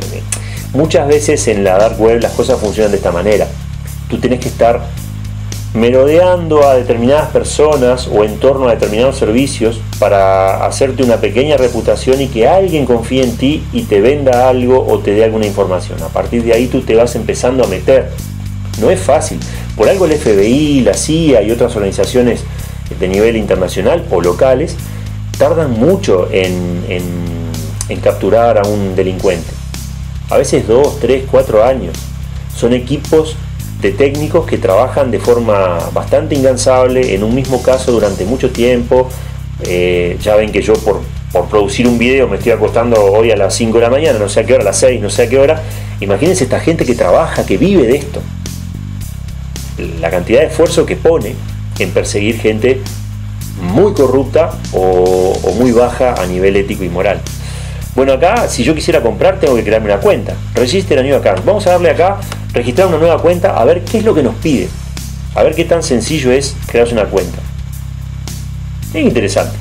Muchas veces en la dark web las cosas funcionan de esta manera. Tú tenés que estar merodeando a determinadas personas o en torno a determinados servicios para hacerte una pequeña reputación y que alguien confíe en ti y te venda algo o te dé alguna información. A partir de ahí tú te vas empezando a meter. No es fácil. Por algo el FBI, la CIA y otras organizaciones de nivel internacional o locales tardan mucho en capturar a un delincuente. A veces 2, 3, 4 años. Son equipos de técnicos que trabajan de forma bastante incansable en un mismo caso durante mucho tiempo. Ya ven que yo por producir un video me estoy acostando hoy a las 5 de la mañana, no sé a qué hora, a las 6, no sé a qué hora. Imagínense esta gente que trabaja, que vive de esto. La cantidad de esfuerzo que pone en perseguir gente muy corrupta o muy baja a nivel ético y moral. Bueno, acá, si yo quisiera comprar, tengo que crearme una cuenta. Register a new account. Vamos a darle acá, registrar una nueva cuenta, a ver qué es lo que nos pide. A ver qué tan sencillo es crearse una cuenta. Es interesante.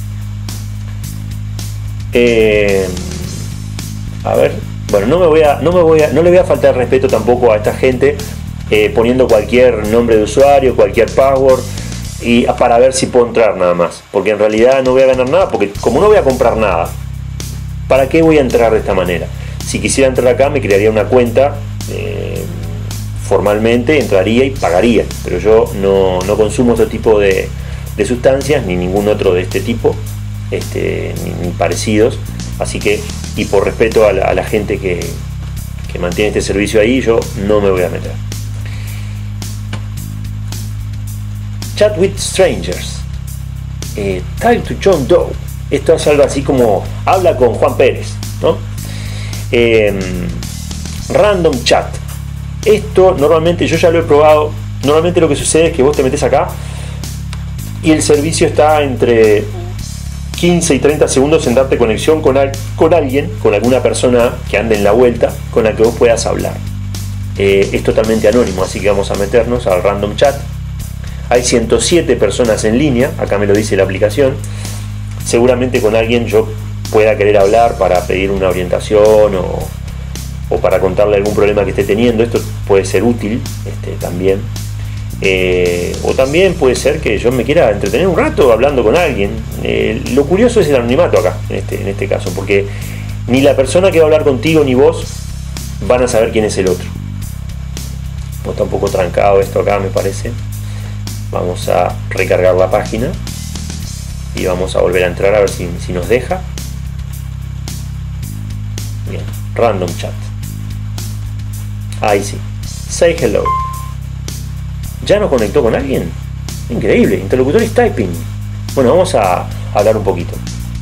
A ver, bueno, no le voy a faltar el respeto tampoco a esta gente poniendo cualquier nombre de usuario, cualquier password, y para ver si puedo entrar nada más. Porque en realidad no voy a ganar nada, porque como no voy a comprar nada, ¿para qué voy a entrar de esta manera? Si quisiera entrar acá me crearía una cuenta, formalmente entraría y pagaría, pero yo no consumo otro tipo de sustancias, ni ningún otro de este tipo, ni parecidos, así que, y por respeto a la gente que mantiene este servicio ahí, yo no me voy a meter. Chat with strangers, Talk to John Doe. Esto es algo así como habla con Juan Pérez, ¿no? Random chat. Esto normalmente yo ya lo he probado. Normalmente lo que sucede es que vos te metes acá y el servicio está entre 15 y 30 segundos en darte conexión con alguien, con alguna persona que ande en la vuelta, con la que vos puedas hablar. Es totalmente anónimo, así que vamos a meternos al random chat. Hay 107 personas en línea, acá me lo dice la aplicación. Seguramente con alguien yo pueda querer hablar para pedir una orientación o para contarle algún problema que esté teniendo. Esto puede ser útil también. O también puede ser que yo me quiera entretener un rato hablando con alguien. Lo curioso es el anonimato acá, en este caso, porque ni la persona que va a hablar contigo ni vos van a saber quién es el otro. No está un poco trancado esto acá, me parece. Vamos a recargar la página y vamos a volver a entrar a ver si nos deja. Bien, random chat. Ahí sí. Say hello. ¿Ya nos conectó con alguien? Increíble. Interlocutor is typing. Bueno, vamos a hablar un poquito.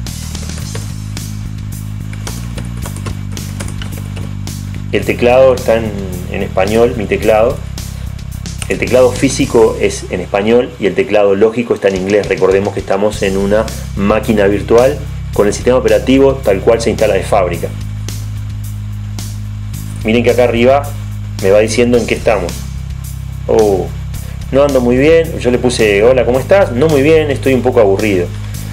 El teclado está en español, mi teclado. El teclado físico es en español y el teclado lógico está en inglés. Recordemos que estamos en una máquina virtual con el sistema operativo tal cual se instala de fábrica. Miren que acá arriba me va diciendo en qué estamos. Oh, no ando muy bien. Yo le puse hola, ¿cómo estás? No muy bien, estoy un poco aburrido.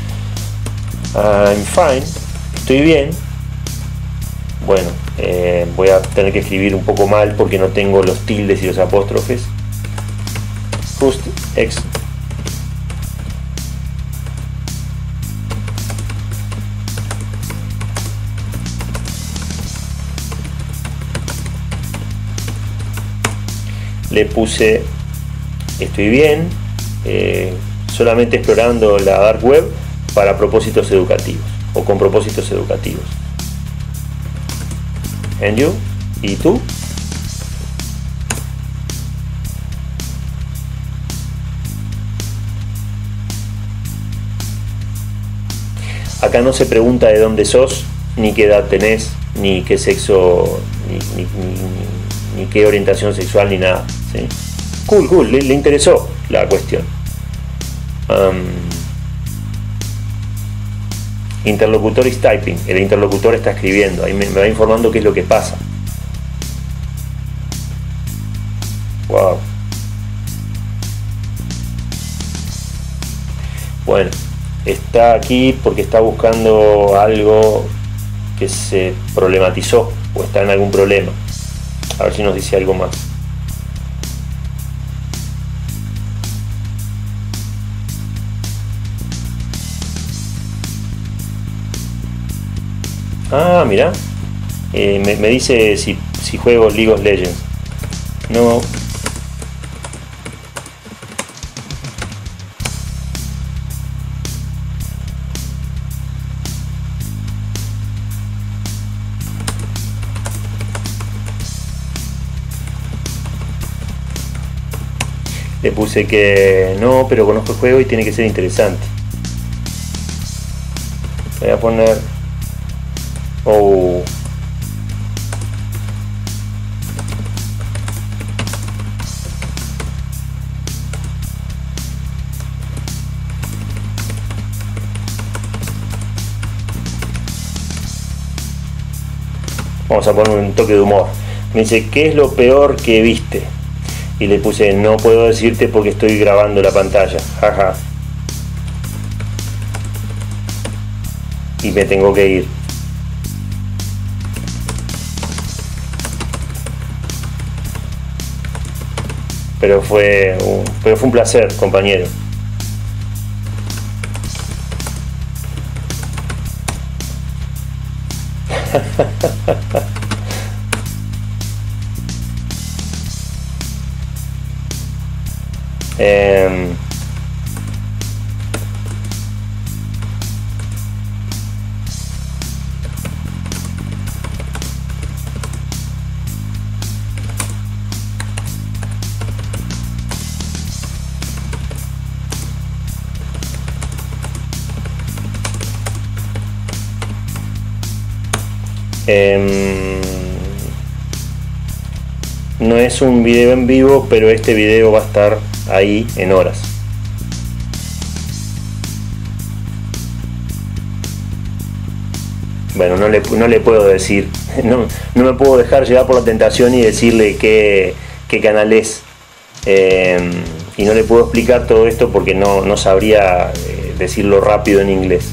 I'm fine, estoy bien. Bueno, voy a tener que escribir un poco mal porque no tengo los tildes y los apóstrofes. Just X. Le puse estoy bien, solamente explorando la dark web para propósitos educativos o con propósitos educativos. And you? ¿Y tú? Acá no se pregunta de dónde sos, ni qué edad tenés, ni qué sexo, ni qué orientación sexual, ni nada, ¿sí? Cool, le interesó la cuestión. Interlocutor is typing, el interlocutor está escribiendo, ahí me va informando qué es lo que pasa. Wow. Bueno, está aquí porque está buscando algo que se problematizó o está en algún problema. A ver si nos dice algo más. Ah, mira. Me dice si juego League of Legends. No. Le puse que no, pero conozco el juego y tiene que ser interesante. Voy a poner... Oh. Vamos a poner un toque de humor. Me dice, ¿qué es lo peor que viste? Y le puse, no puedo decirte porque estoy grabando la pantalla. Jaja. Y me tengo que ir. Pero fue un placer, compañero. No es un video en vivo, pero este video va a estar ahí en horas. Bueno, no le puedo decir, no me puedo dejar llevar por la tentación y decirle qué canal es. Y no le puedo explicar todo esto porque no sabría decirlo rápido en inglés.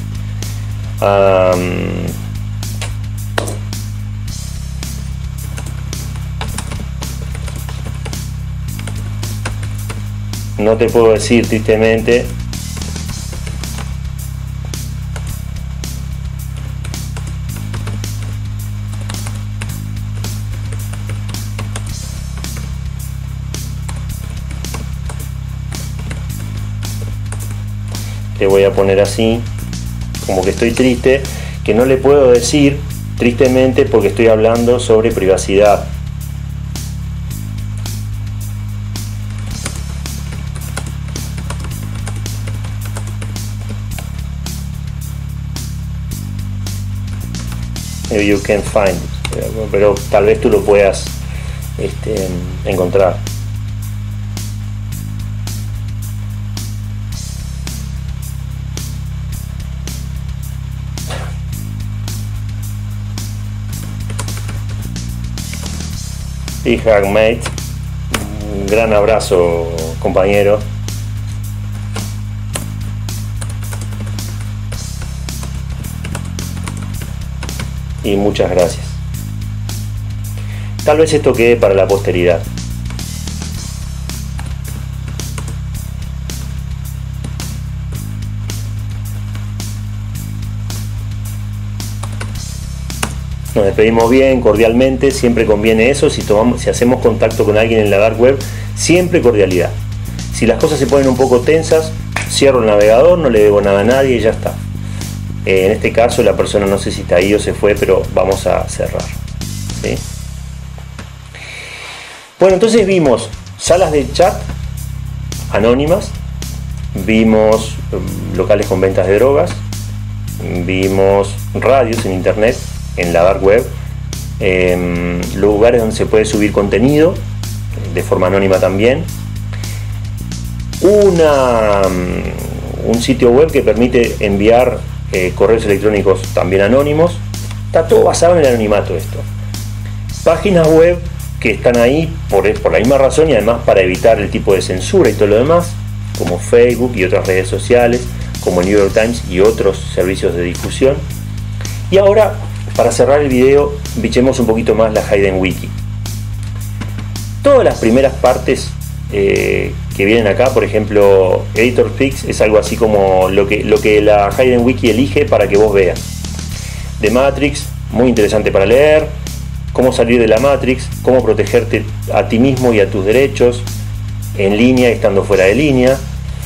No te puedo decir, tristemente. Le voy a poner así, como que estoy triste, que no le puedo decir, tristemente, porque estoy hablando sobre privacidad. Maybe you can find it, pero tal vez tú lo puedas encontrar. Big hug, mate. Un gran abrazo, compañero. Y muchas gracias. Tal vez esto quede para la posteridad. Nos despedimos bien, cordialmente, siempre conviene eso. Si hacemos contacto con alguien en la dark web, siempre cordialidad. Si las cosas se ponen un poco tensas, cierro el navegador, no le debo nada a nadie y ya está. En este caso la persona no sé si está ahí o se fue, pero vamos a cerrar, ¿sí? Bueno, entonces vimos salas de chat anónimas, vimos locales con ventas de drogas, vimos radios en internet, en la dark web, lugares donde se puede subir contenido de forma anónima también, un sitio web que permite enviar correos electrónicos también anónimos. Está todo basado en el anonimato esto. Páginas web que están ahí por la misma razón y además para evitar el tipo de censura y todo lo demás, como Facebook y otras redes sociales, como New York Times y otros servicios de difusión. Y ahora, para cerrar el video, bichemos un poquito más la Hidden Wiki. Todas las primeras partes que vienen acá, por ejemplo, Editor Picks, es algo así como lo que la Hidden Wiki elige para que vos veas. The Matrix, muy interesante para leer. Cómo salir de la Matrix, cómo protegerte a ti mismo y a tus derechos, en línea y estando fuera de línea.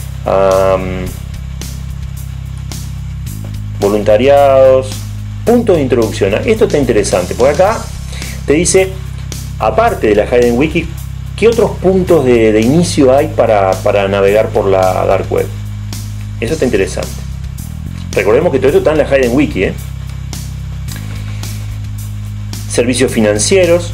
Voluntariados, puntos de introducción. Esto está interesante, porque acá te dice, aparte de la Hidden Wiki, ¿qué otros puntos de inicio hay para navegar por la Dark Web? Eso está interesante. Recordemos que todo esto está en la Hidden Wiki, Servicios financieros.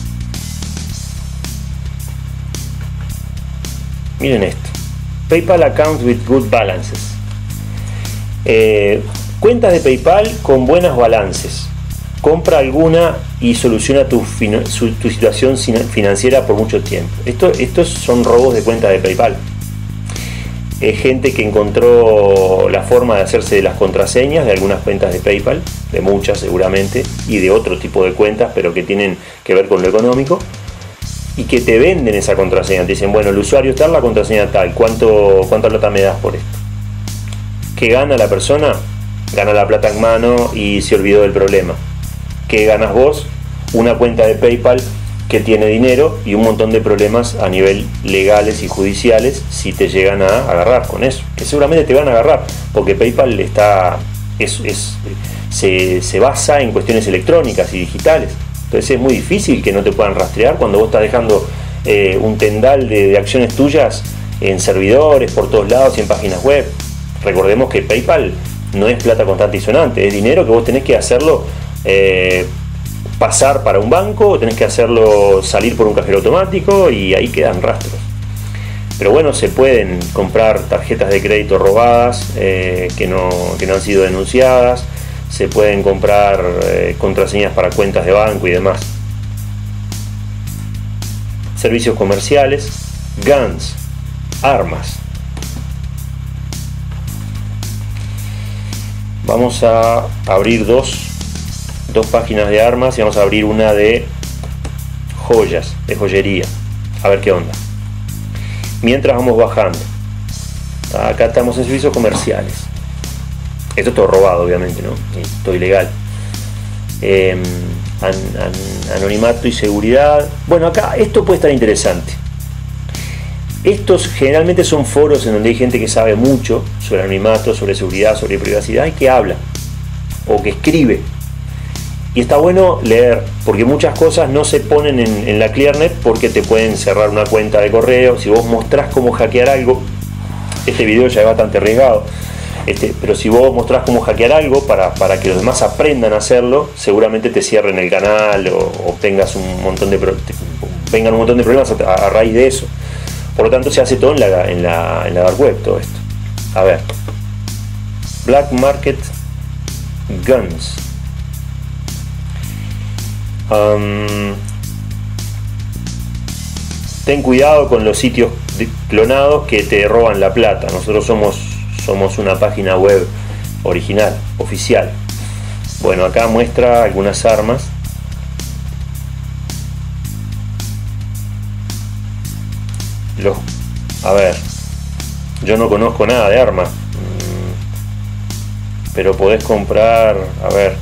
Miren esto. PayPal accounts with good balances. Cuentas de PayPal con buenos balances. Compra alguna y soluciona tu situación financiera por mucho tiempo. Estos son robos de cuentas de PayPal. Es gente que encontró la forma de hacerse de las contraseñas de algunas cuentas de PayPal, de muchas seguramente, y de otro tipo de cuentas, pero que tienen que ver con lo económico, y que te venden esa contraseña. Te dicen, bueno, el usuario tal, la contraseña tal, ¿cuánta plata me das por esto? ¿Qué gana la persona? Gana la plata en mano y se olvidó del problema. ¿Qué ganas vos? Una cuenta de PayPal que tiene dinero y un montón de problemas a nivel legales y judiciales si te llegan a agarrar con eso, que seguramente te van a agarrar, porque PayPal se basa en cuestiones electrónicas y digitales. Entonces es muy difícil que no te puedan rastrear cuando vos estás dejando un tendal de acciones tuyas en servidores por todos lados y en páginas web. Recordemos que PayPal no es plata constante y sonante, es dinero que vos tenés que hacerlo pasar para un banco, o tenés que hacerlo salir por un cajero automático, y ahí quedan rastros. Pero bueno, se pueden comprar tarjetas de crédito robadas que no han sido denunciadas, se pueden comprar contraseñas para cuentas de banco y demás. Servicios comerciales, guns, armas. Vamos a abrir dos páginas de armas y vamos a abrir una de joyas, de joyería, a ver qué onda. Mientras vamos bajando, acá estamos en servicios comerciales. Esto es todo robado, obviamente, ¿no? Todo ilegal. Anonimato y seguridad. Bueno, acá esto puede estar interesante. Estos generalmente son foros en donde hay gente que sabe mucho sobre anonimato, sobre seguridad, sobre privacidad, y que habla o que escribe. Y está bueno leer, porque muchas cosas no se ponen en la ClearNet porque te pueden cerrar una cuenta de correo. Si vos mostrás cómo hackear algo, este video ya es bastante arriesgado, pero si vos mostrás cómo hackear algo para que los demás aprendan a hacerlo, seguramente te cierren el canal o tengas vengan un montón de problemas a raíz de eso. Por lo tanto, se hace todo en la Dark Web, todo esto. A ver, Black Market Guns. Ten cuidado con los sitios clonados que te roban la plata. Nosotros somos una página web original, oficial. Bueno, acá muestra algunas armas. A ver, yo no conozco nada de armas, pero podés comprar, a ver,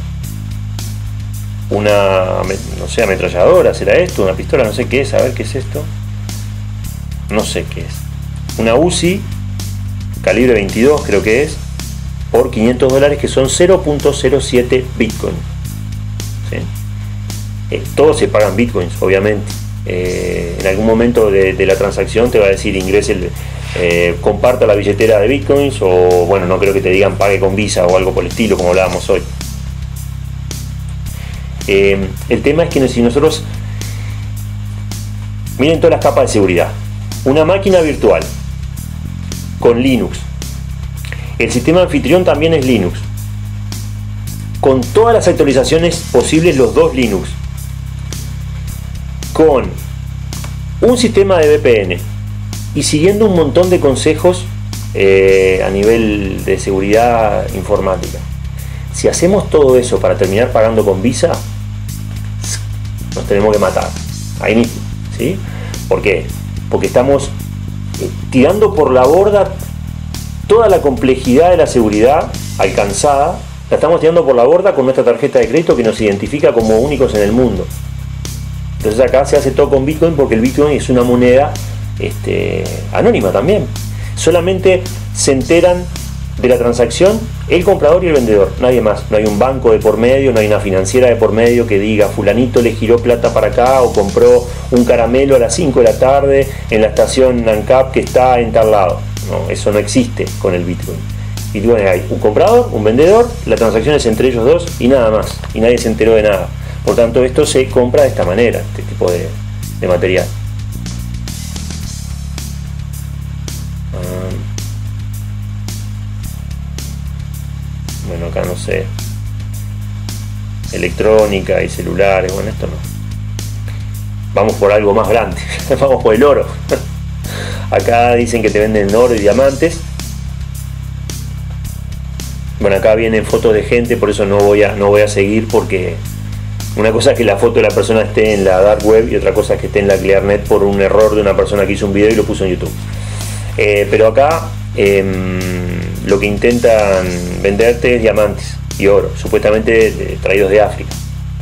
una, no sé, ametralladora, ¿será esto? Una pistola, no sé qué es, a ver qué es esto. No sé qué es. Una Uzi, calibre 22 creo que es, por $500, que son 0.07 Bitcoin. ¿Sí? Todos se pagan Bitcoins, obviamente. En algún momento de la transacción te va a decir ingrese comparta la billetera de Bitcoins, o bueno, no creo que te digan pague con Visa o algo por el estilo, como hablábamos hoy. El tema es que si nosotros, miren todas las capas de seguridad. Una máquina virtual con Linux, el sistema anfitrión también es Linux, con todas las actualizaciones posibles, los dos Linux, con un sistema de VPN y siguiendo un montón de consejos a nivel de seguridad informática. Si hacemos todo eso para terminar pagando con Visa, nos tenemos que matar ahí mismo, ¿sí? ¿Por qué? Porque estamos tirando por la borda toda la complejidad de la seguridad alcanzada La estamos tirando por la borda con nuestra tarjeta de crédito que nos identifica como únicos en el mundo. Entonces acá se hace todo con Bitcoin porque el Bitcoin es una moneda anónima también. Solamente se enteran de la transacción el comprador y el vendedor, nadie más. No hay un banco de por medio, no hay una financiera de por medio que diga fulanito le giró plata para acá o compró un caramelo a las 5 de la tarde en la estación ANCAP que está en tal lado. No, eso no existe con el Bitcoin. Bitcoin hay un comprador, un vendedor, la transacción es entre ellos dos y nada más, y nadie se enteró de nada. Por tanto, esto se compra de esta manera, este tipo de material. Bueno, acá no sé, electrónica y celulares, bueno, esto no. Vamos por algo más grande, vamos por el oro. Acá dicen que te venden oro y diamantes. Bueno, acá vienen fotos de gente, por eso no voy a seguir, porque una cosa es que la foto de la persona esté en la dark web y otra cosa es que esté en la Clearnet por un error de una persona que hizo un video y lo puso en YouTube. Pero acá lo que intentan venderte es diamantes y oro, supuestamente traídos de África.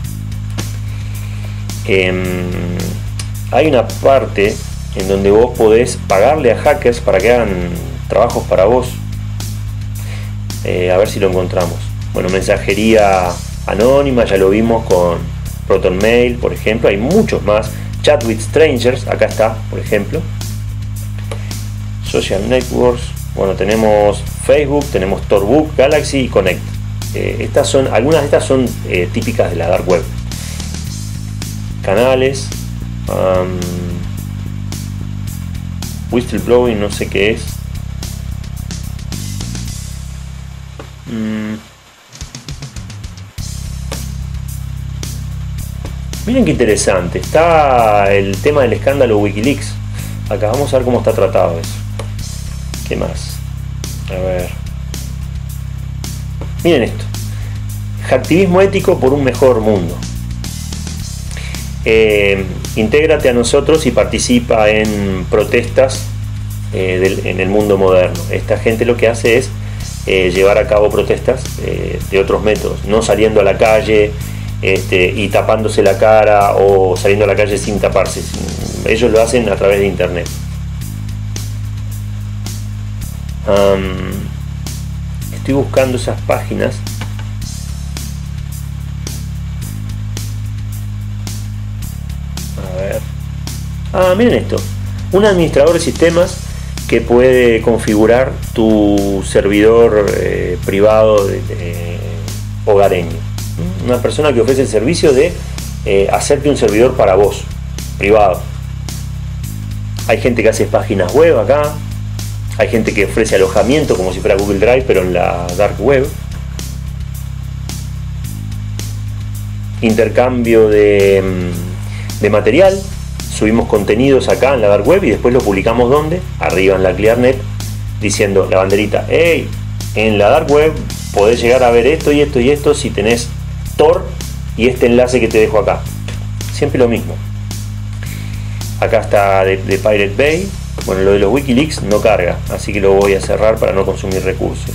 Hay una parte en donde vos podés pagarle a hackers para que hagan trabajos para vos. A ver si lo encontramos. Bueno, mensajería anónima, ya lo vimos con ProtonMail, por ejemplo. Hay muchos más. Chat with Strangers, acá está, por ejemplo. Social Networks. Bueno, tenemos Facebook, tenemos Torbook, Galaxy y Connect. Algunas de estas son típicas de la dark web. Canales. Whistleblowing, no sé qué es. Miren qué interesante. Está el tema del escándalo Wikileaks. Acá vamos a ver cómo está tratado eso. ¿Qué más? A ver. Miren esto. Activismo ético por un mejor mundo. Intégrate a nosotros y participa en protestas en el mundo moderno. Esta gente lo que hace es llevar a cabo protestas de otros métodos, no saliendo a la calle y tapándose la cara o saliendo a la calle sin taparse. Ellos lo hacen a través de internet. Estoy buscando esas páginas. A ver. Miren esto. Un administrador de sistemas que puede configurar tu servidor privado hogareño. Una persona que ofrece el servicio de hacerte un servidor para vos, privado. Hay gente que hace páginas web acá. Hay gente que ofrece alojamiento como si fuera Google Drive, pero en la dark web. Intercambio de material. Subimos contenidos acá en la dark web y después los publicamos ¿dónde? Arriba en la Clearnet, diciendo la banderita: hey, en la dark web podés llegar a ver esto y esto y esto si tenés Tor y este enlace que te dejo acá. Siempre lo mismo. Acá está de Pirate Bay. Bueno, lo de los Wikileaks no carga, así que lo voy a cerrar para no consumir recursos.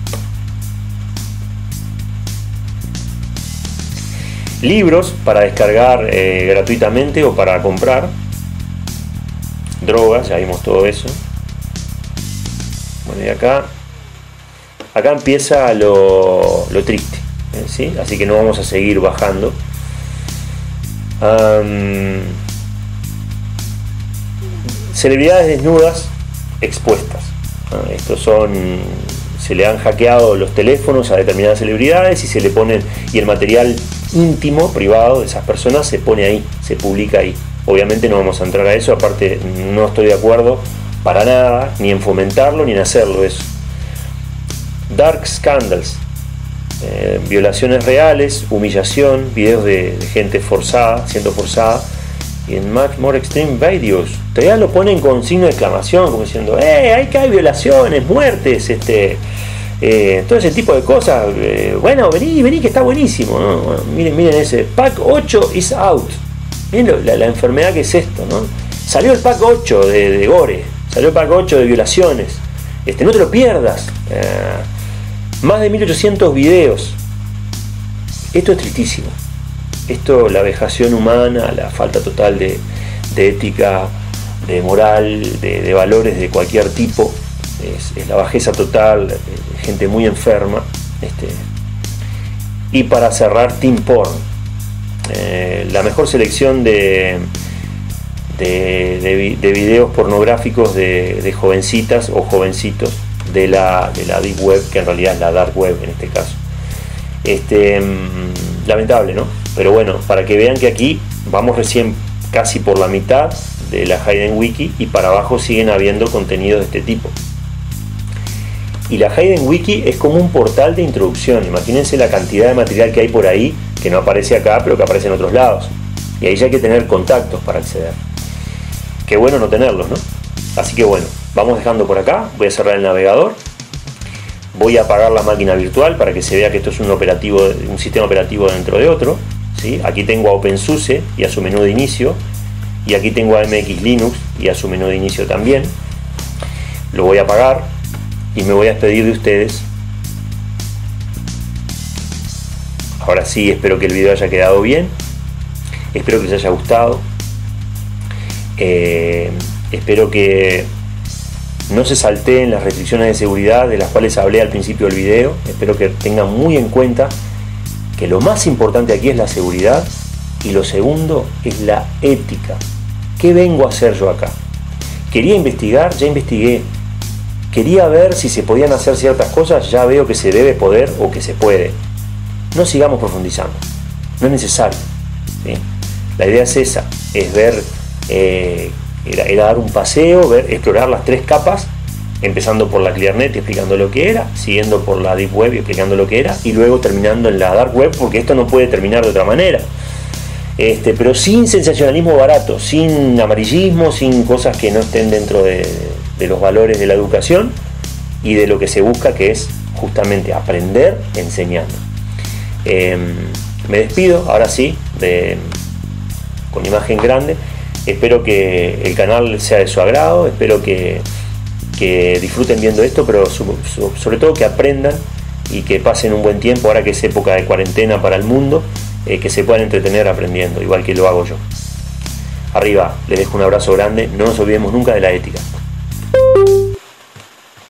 Libros para descargar gratuitamente o para comprar. Drogas, ya vimos todo eso. Bueno, y acá empieza lo triste, ¿sí? Así que no vamos a seguir bajando. Celebridades desnudas expuestas. Estos se le han hackeado los teléfonos a determinadas celebridades y se le ponen, y el material íntimo, privado de esas personas se pone ahí, se publica ahí. Obviamente no vamos a entrar a eso, aparte no estoy de acuerdo para nada, ni en fomentarlo ni en hacerlo eso. Dark Scandals, violaciones reales, humillación, videos de gente forzada, siendo forzada. Y en Much More Extreme Videos todavía lo ponen con signo de exclamación, como diciendo hay que hay violaciones, muertes, todo ese tipo de cosas. Bueno, vení que está buenísimo, ¿no? Bueno, miren ese pack 8 is out. Miren la enfermedad que es esto, ¿no? Salió el pack 8 de gore, salió el pack 8 de violaciones. No te lo pierdas. Más de 1800 videos Esto es tristísimo. Esto, la vejación humana, la falta total de ética, de moral, de valores de cualquier tipo, es la bajeza total, gente muy enferma. Y para cerrar, teen porn. La mejor selección de videos pornográficos de jovencitas o jovencitos de la deep web, que en realidad es la dark web en este caso. Lamentable, ¿no? Pero bueno, para que vean que aquí vamos recién casi por la mitad de la Hayden Wiki y para abajo siguen habiendo contenidos de este tipo. Y la Hayden Wiki es como un portal de introducción. Imagínense la cantidad de material que hay por ahí que no aparece acá, pero que aparece en otros lados. Y ahí ya hay que tener contactos para acceder. Qué bueno no tenerlos, ¿no? Así que bueno, vamos dejando por acá. Voy a cerrar el navegador. Voy a apagar la máquina virtual para que se vea que esto es un sistema operativo dentro de otro, ¿sí? Aquí tengo a OpenSUSE y a su menú de inicio. Y aquí tengo a MX Linux y a su menú de inicio también. Lo voy a apagar y me voy a despedir de ustedes. Ahora sí, espero que el video haya quedado bien. Espero que les haya gustado. Espero que no se salteen las restricciones de seguridad de las cuales hablé al principio del video. Espero que tengan muy en cuenta que lo más importante aquí es la seguridad y lo segundo es la ética. ¿Qué vengo a hacer yo acá? Quería investigar, ya investigué. Quería ver si se podían hacer ciertas cosas, ya veo que se debe poder o que se puede. No sigamos profundizando, no es necesario, ¿sí? La idea es esa, es ver, era dar un paseo, explorar las tres capas, empezando por la ClearNet explicando lo que era, siguiendo por la Deep Web explicando lo que era, y luego terminando en la Dark Web, porque esto no puede terminar de otra manera. Pero sin sensacionalismo barato, sin amarillismo, sin cosas que no estén dentro de los valores de la educación y de lo que se busca, que es justamente aprender enseñando. Me despido, ahora sí, con imagen grande. Espero que el canal sea de su agrado, espero que disfruten viendo esto, pero sobre todo que aprendan y que pasen un buen tiempo, ahora que es época de cuarentena para el mundo, que se puedan entretener aprendiendo, igual que lo hago yo. Arriba, les dejo un abrazo grande, no nos olvidemos nunca de la ética.